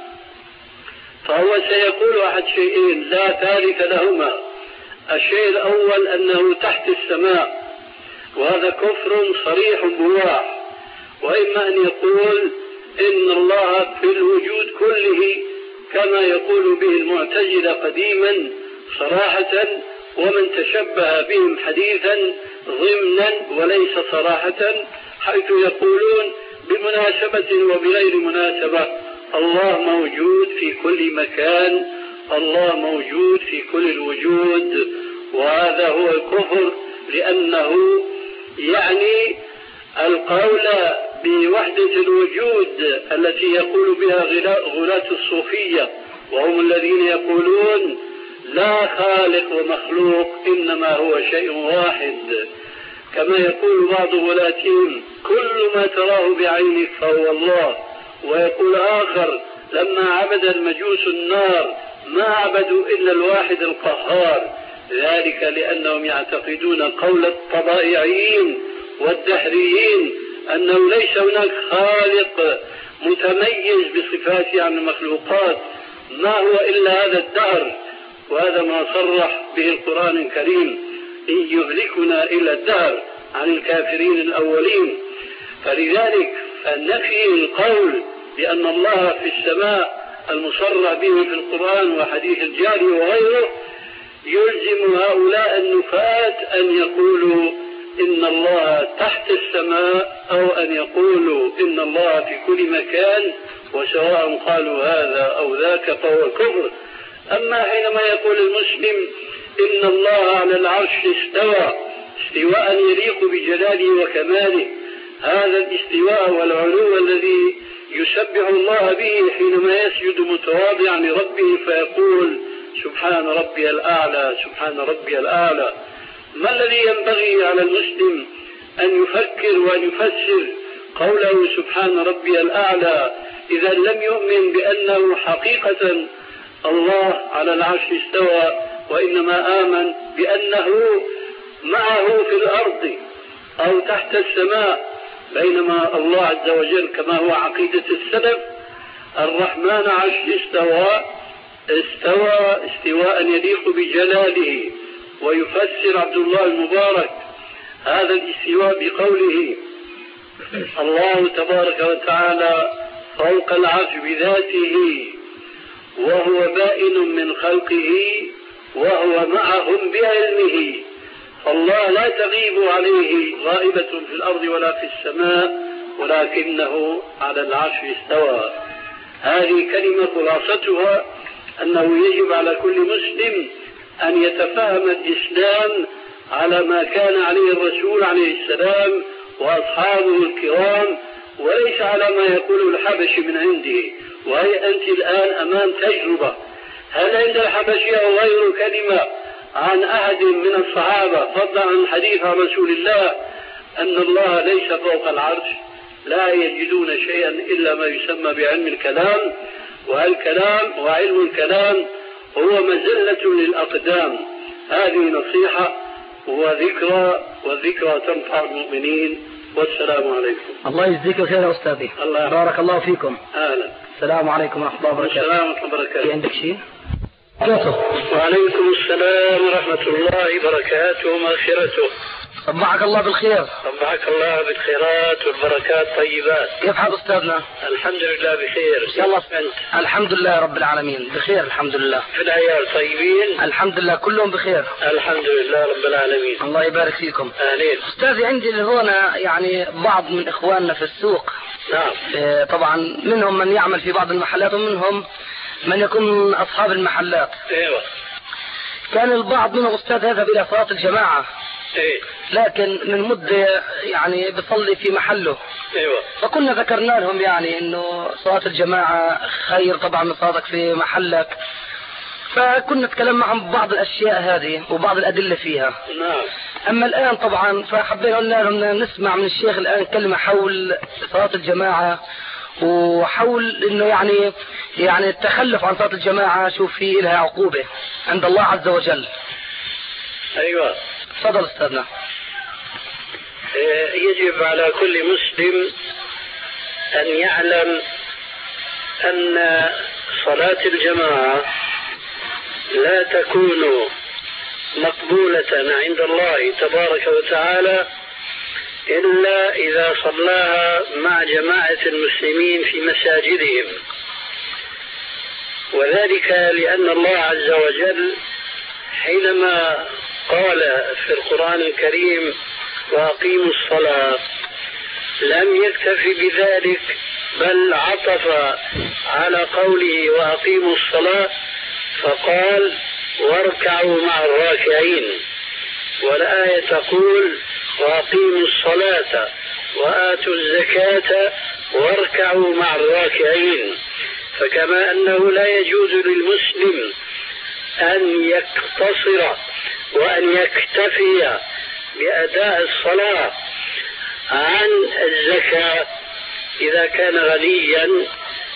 فهو سيقول أحد شيئين لا ثالث لهما: الشيء الأول أنه تحت السماء، وهذا كفر صريح بواح، وإما أن يقول إن الله في الوجود كله كما يقول به المعتزلة قديما صراحة، ومن تشبه بهم حديثا ضمنا وليس صراحة، حيث يقولون بمناسبة وبغير مناسبة: الله موجود في كل مكان، الله موجود في كل الوجود. وهذا هو الكفر، لأنه يعني القول بوحدة الوجود التي يقول بها غلاة الصوفية، وهم الذين يقولون لا خالق ومخلوق إنما هو شيء واحد، كما يقول بعض غلاتهم: كل ما تراه بعينك فهو الله، ويقول آخر: لما عبد المجوس النار ما عبدوا إلا الواحد القهار، ذلك لأنهم يعتقدون قول الطبائعيين والدهريين أنه ليس هناك خالق متميز بصفاته عن المخلوقات، ما هو إلا هذا الدهر. وهذا ما صرح به القرآن الكريم: إن يهلكنا إلا الدهر عن الكافرين الأولين. فلذلك النفي القول بأن الله في السماء المصرح به في القرآن وحديث الجاري وغيره يلزم هؤلاء النفاة أن يقولوا إن الله تحت السماء، أو أن يقولوا إن الله في كل مكان، وسواء قالوا هذا أو ذاك فهو كفر. أما حينما يقول المسلم إن الله على العرش استوى استواء يليق بجلاله وكماله، هذا الاستواء والعلو الذي يسبح الله به حينما يسجد متواضعا لربه فيقول سبحان ربي الأعلى سبحان ربي الأعلى. ما الذي ينبغي على المسلم أن يفكر وأن يفسر قوله سبحان ربي الأعلى إذا لم يؤمن بأنه حقيقة الله على العرش استوى، وإنما آمن بأنه معه في الأرض أو تحت السماء، بينما الله عز وجل كما هو عقيدة السلف الرحمن عرش استوى استوى استواء يليق بجلاله. ويفسر عبد الله المبارك هذا الاستواء بقوله الله تبارك وتعالى فوق العرش بذاته وهو بائن من خلقه وهو معهم بعلمه، فالله لا تغيب عليه غائبة في الأرض ولا في السماء ولكنه على العرش استوى. هذه كلمة خلاصتها أنه يجب على كل مسلم أن يتفهم الإسلام على ما كان عليه الرسول عليه السلام وأصحابه الكرام، وليس على ما يقوله الحبشي من عنده. وهي أنت الآن أمام تجربة، هل عند الحبشي أو غيره كلمة عن أحد من الصحابة فضلا عن الحديث عن رسول الله أن الله ليس فوق العرش؟ لا يجدون شيئا إلا ما يسمى بعلم الكلام، والكلام وعلم الكلام هو مزلة للأقدام. هذه نصيحة وذكرى، والذكرى تنفع المؤمنين. والسلام عليكم. الله يجزيك الخير يا أستاذي. الله بارك الله فيكم. أهلا. السلام عليكم ورحمة الله وبركاته. السلام ورحمة الله وبركاته. في عندك شيء؟ وعليكم السلام ورحمة الله وبركاته ومغفرته. صبحك الله بالخير. صبحك الله بالخيرات والبركات طيبات. كيف حال أستاذنا؟ الحمد لله بخير. يلا الحمد لله رب العالمين بخير الحمد لله. في العيال طيبين؟ الحمد لله كلهم بخير. الحمد لله رب العالمين. الله يبارك فيكم. أهلين. أستاذي عندي هنا يعني بعض من إخواننا في السوق. نعم. اه طبعا منهم من يعمل في بعض المحلات ومنهم من يكون أصحاب المحلات. ايوه. كان البعض منهم أستاذ يذهب إلى صلاة الجماعة. ايه. لكن من مدة يعني بصلي في محله. ايوه. فكنا ذكرنا لهم يعني انه صلاة الجماعة خير طبعا من صلاتك في محلك، فكنا نتكلم معهم ببعض الاشياء هذه وبعض الادلة فيها. نعم. اما الان طبعا فحبينا قلنا لهم نسمع من الشيخ الان كلمة حول صلاة الجماعة وحول انه يعني يعني التخلف عن صلاة الجماعة شوف في لها عقوبة عند الله عز وجل. ايوه. تفضل استاذنا. يجب على كل مسلم أن يعلم أن صلاة الجماعة لا تكون مقبولة عند الله تبارك وتعالى إلا إذا صلاها مع جماعة المسلمين في مساجدهم، وذلك لأن الله عز وجل حينما قال في القرآن الكريم وأقيموا الصلاة لم يكتفي بذلك، بل عطف على قوله وأقيموا الصلاة فقال واركعوا مع الراكعين، والآية تقول وأقيموا الصلاة وآتوا الزكاة واركعوا مع الراكعين. فكما أنه لا يجوز للمسلم أن يقتصر وأن يكتفي بأداء الصلاة عن الزكاة إذا كان غنيا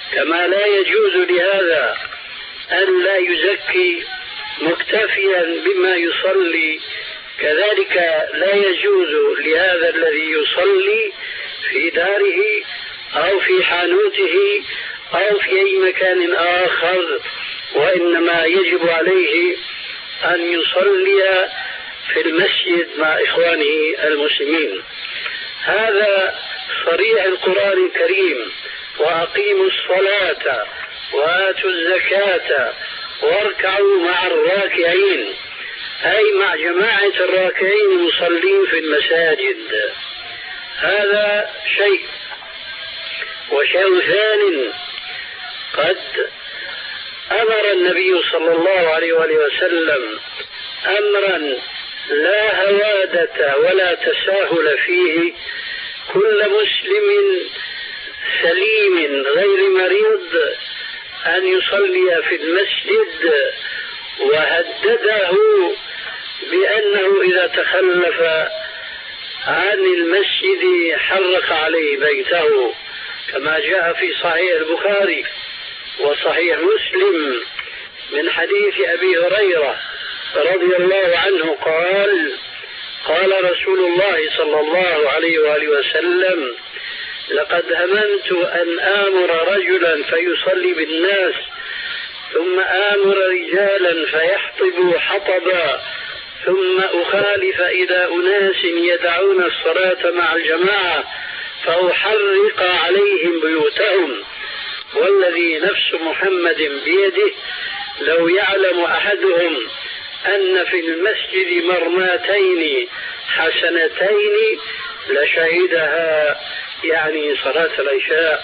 كما لا يجوز لهذا أن لا يزكي مكتفيا بما يصلي، كذلك لا يجوز لهذا الذي يصلي في داره أو في حانوته أو في أي مكان آخر، وإنما يجب عليه أن يصلي في المسجد مع إخوانه المسلمين. هذا صريح القرآن الكريم: وأقيموا الصلاة وآتوا الزكاة واركعوا مع الراكعين، أي مع جماعة الراكعين المصلين في المساجد. هذا شيء. وشيء ثاني، قد أمر النبي صلى الله عليه وآله وسلم أمرا لا هوادة ولا تساهل فيه كل مسلم سليم غير مريض أن يصلي في المسجد، وهدده بأنه إذا تخلف عن المسجد حرق عليه بيته، كما جاء في صحيح البخاري وصحيح مسلم من حديث أبي هريرة رضي الله عنه قال: قال رسول الله صلى الله عليه وآله وسلم: لقد هممت أن آمر رجلا فيصلي بالناس، ثم آمر رجالا فيحطبوا حطبا، ثم أخالف إلى أناس يدعون الصلاة مع الجماعة فأحرق عليهم بيوتهم، والذي نفس محمد بيده لو يعلم أحدهم أن في المسجد مرماتين حسنتين لشهدها، يعني صلاة العشاء.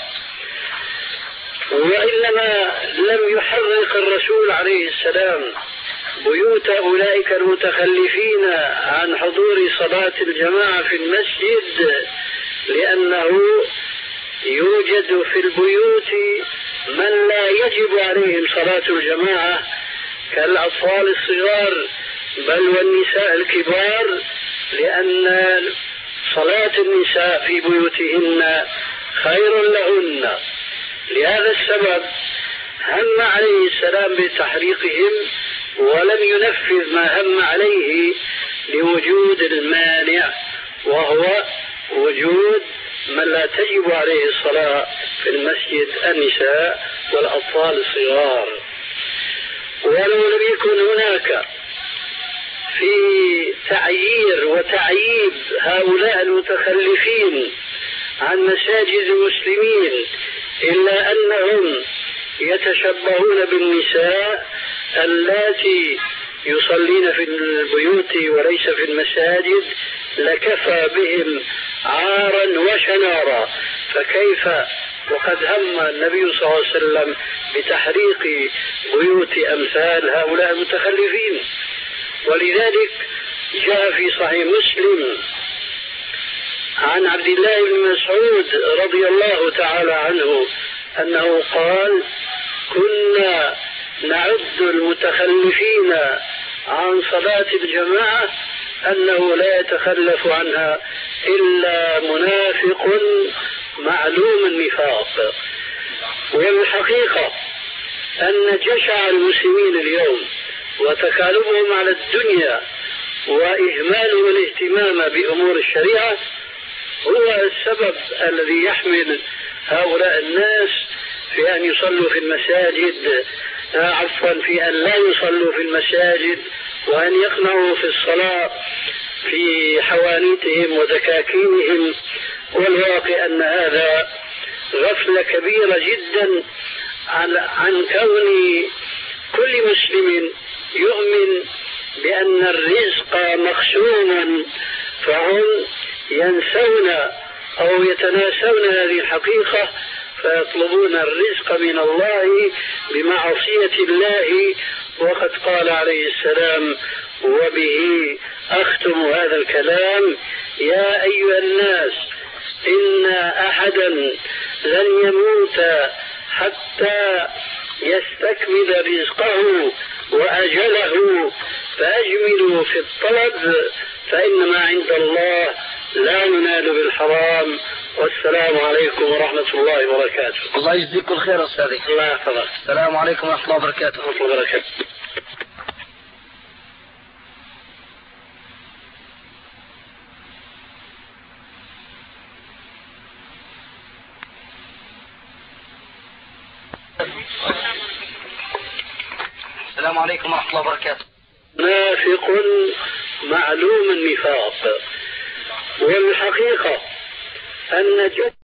وإنما لم يحرق الرسول عليه السلام بيوت أولئك المتخلفين عن حضور صلاة الجماعة في المسجد لأنه يوجد في البيوت من لا يجب عليهم صلاة الجماعة كالأطفال الصغار بل والنساء الكبار، لأن صلاة النساء في بيوتهن خير لهن. لهذا السبب هم عليه السلام بتحريقهم ولم ينفذ ما هم عليه لوجود المانع، وهو وجود من لا تجب عليه الصلاة في المسجد النساء والأطفال الصغار. ولو لم يكن هناك في تعيير وتعييب هؤلاء المتخلفين عن مساجد المسلمين إلا أنهم يتشبهون بالنساء اللاتي يصلين في البيوت وليس في المساجد لكفى بهم عارا وشنارا، فكيف وقد هم النبي صلى الله عليه وسلم بتحريق بيوت أمثال هؤلاء المتخلفين. ولذلك جاء في صحيح مسلم عن عبد الله بن مسعود رضي الله تعالى عنه أنه قال: كنا نعد المتخلفين عن صلاة الجماعة أنه لا يتخلف عنها إلا منافق معلوم النفاق. والحقيقة أن جشع المسلمين اليوم وتكالبهم على الدنيا وإهمالهم الاهتمام بأمور الشريعة هو السبب الذي يحمل هؤلاء الناس في أن يصلوا في المساجد، عفوا في أن لا يصلوا في المساجد، وأن يقنعوا في الصلاة في حوانيتهم ودكاكينهم. والواقع أن هذا غفلة كبيرة جدا عن كون كل مسلم يؤمن بأن الرزق مقسوما، فهم ينسون أو يتناسون هذه الحقيقة فيطلبون الرزق من الله بمعصية الله. وقد قال عليه السلام، وبه أختم هذا الكلام: يا أيها الناس إن أحدا لن يموت حتى يستكمل رزقه وأجله، فأجملوا في الطلب فإنما عند الله لا ينال بالحرام والسلام عليكم ورحمة الله وبركاته. الله يجزيكم الخير أستاذي. الله يحفظك. السلام عليكم ورحمة الله وبركاته. ورحمة الله وبركاته. السلام عليكم ورحمة الله وبركاته. نافق معلوم النفاق، والحقيقة أن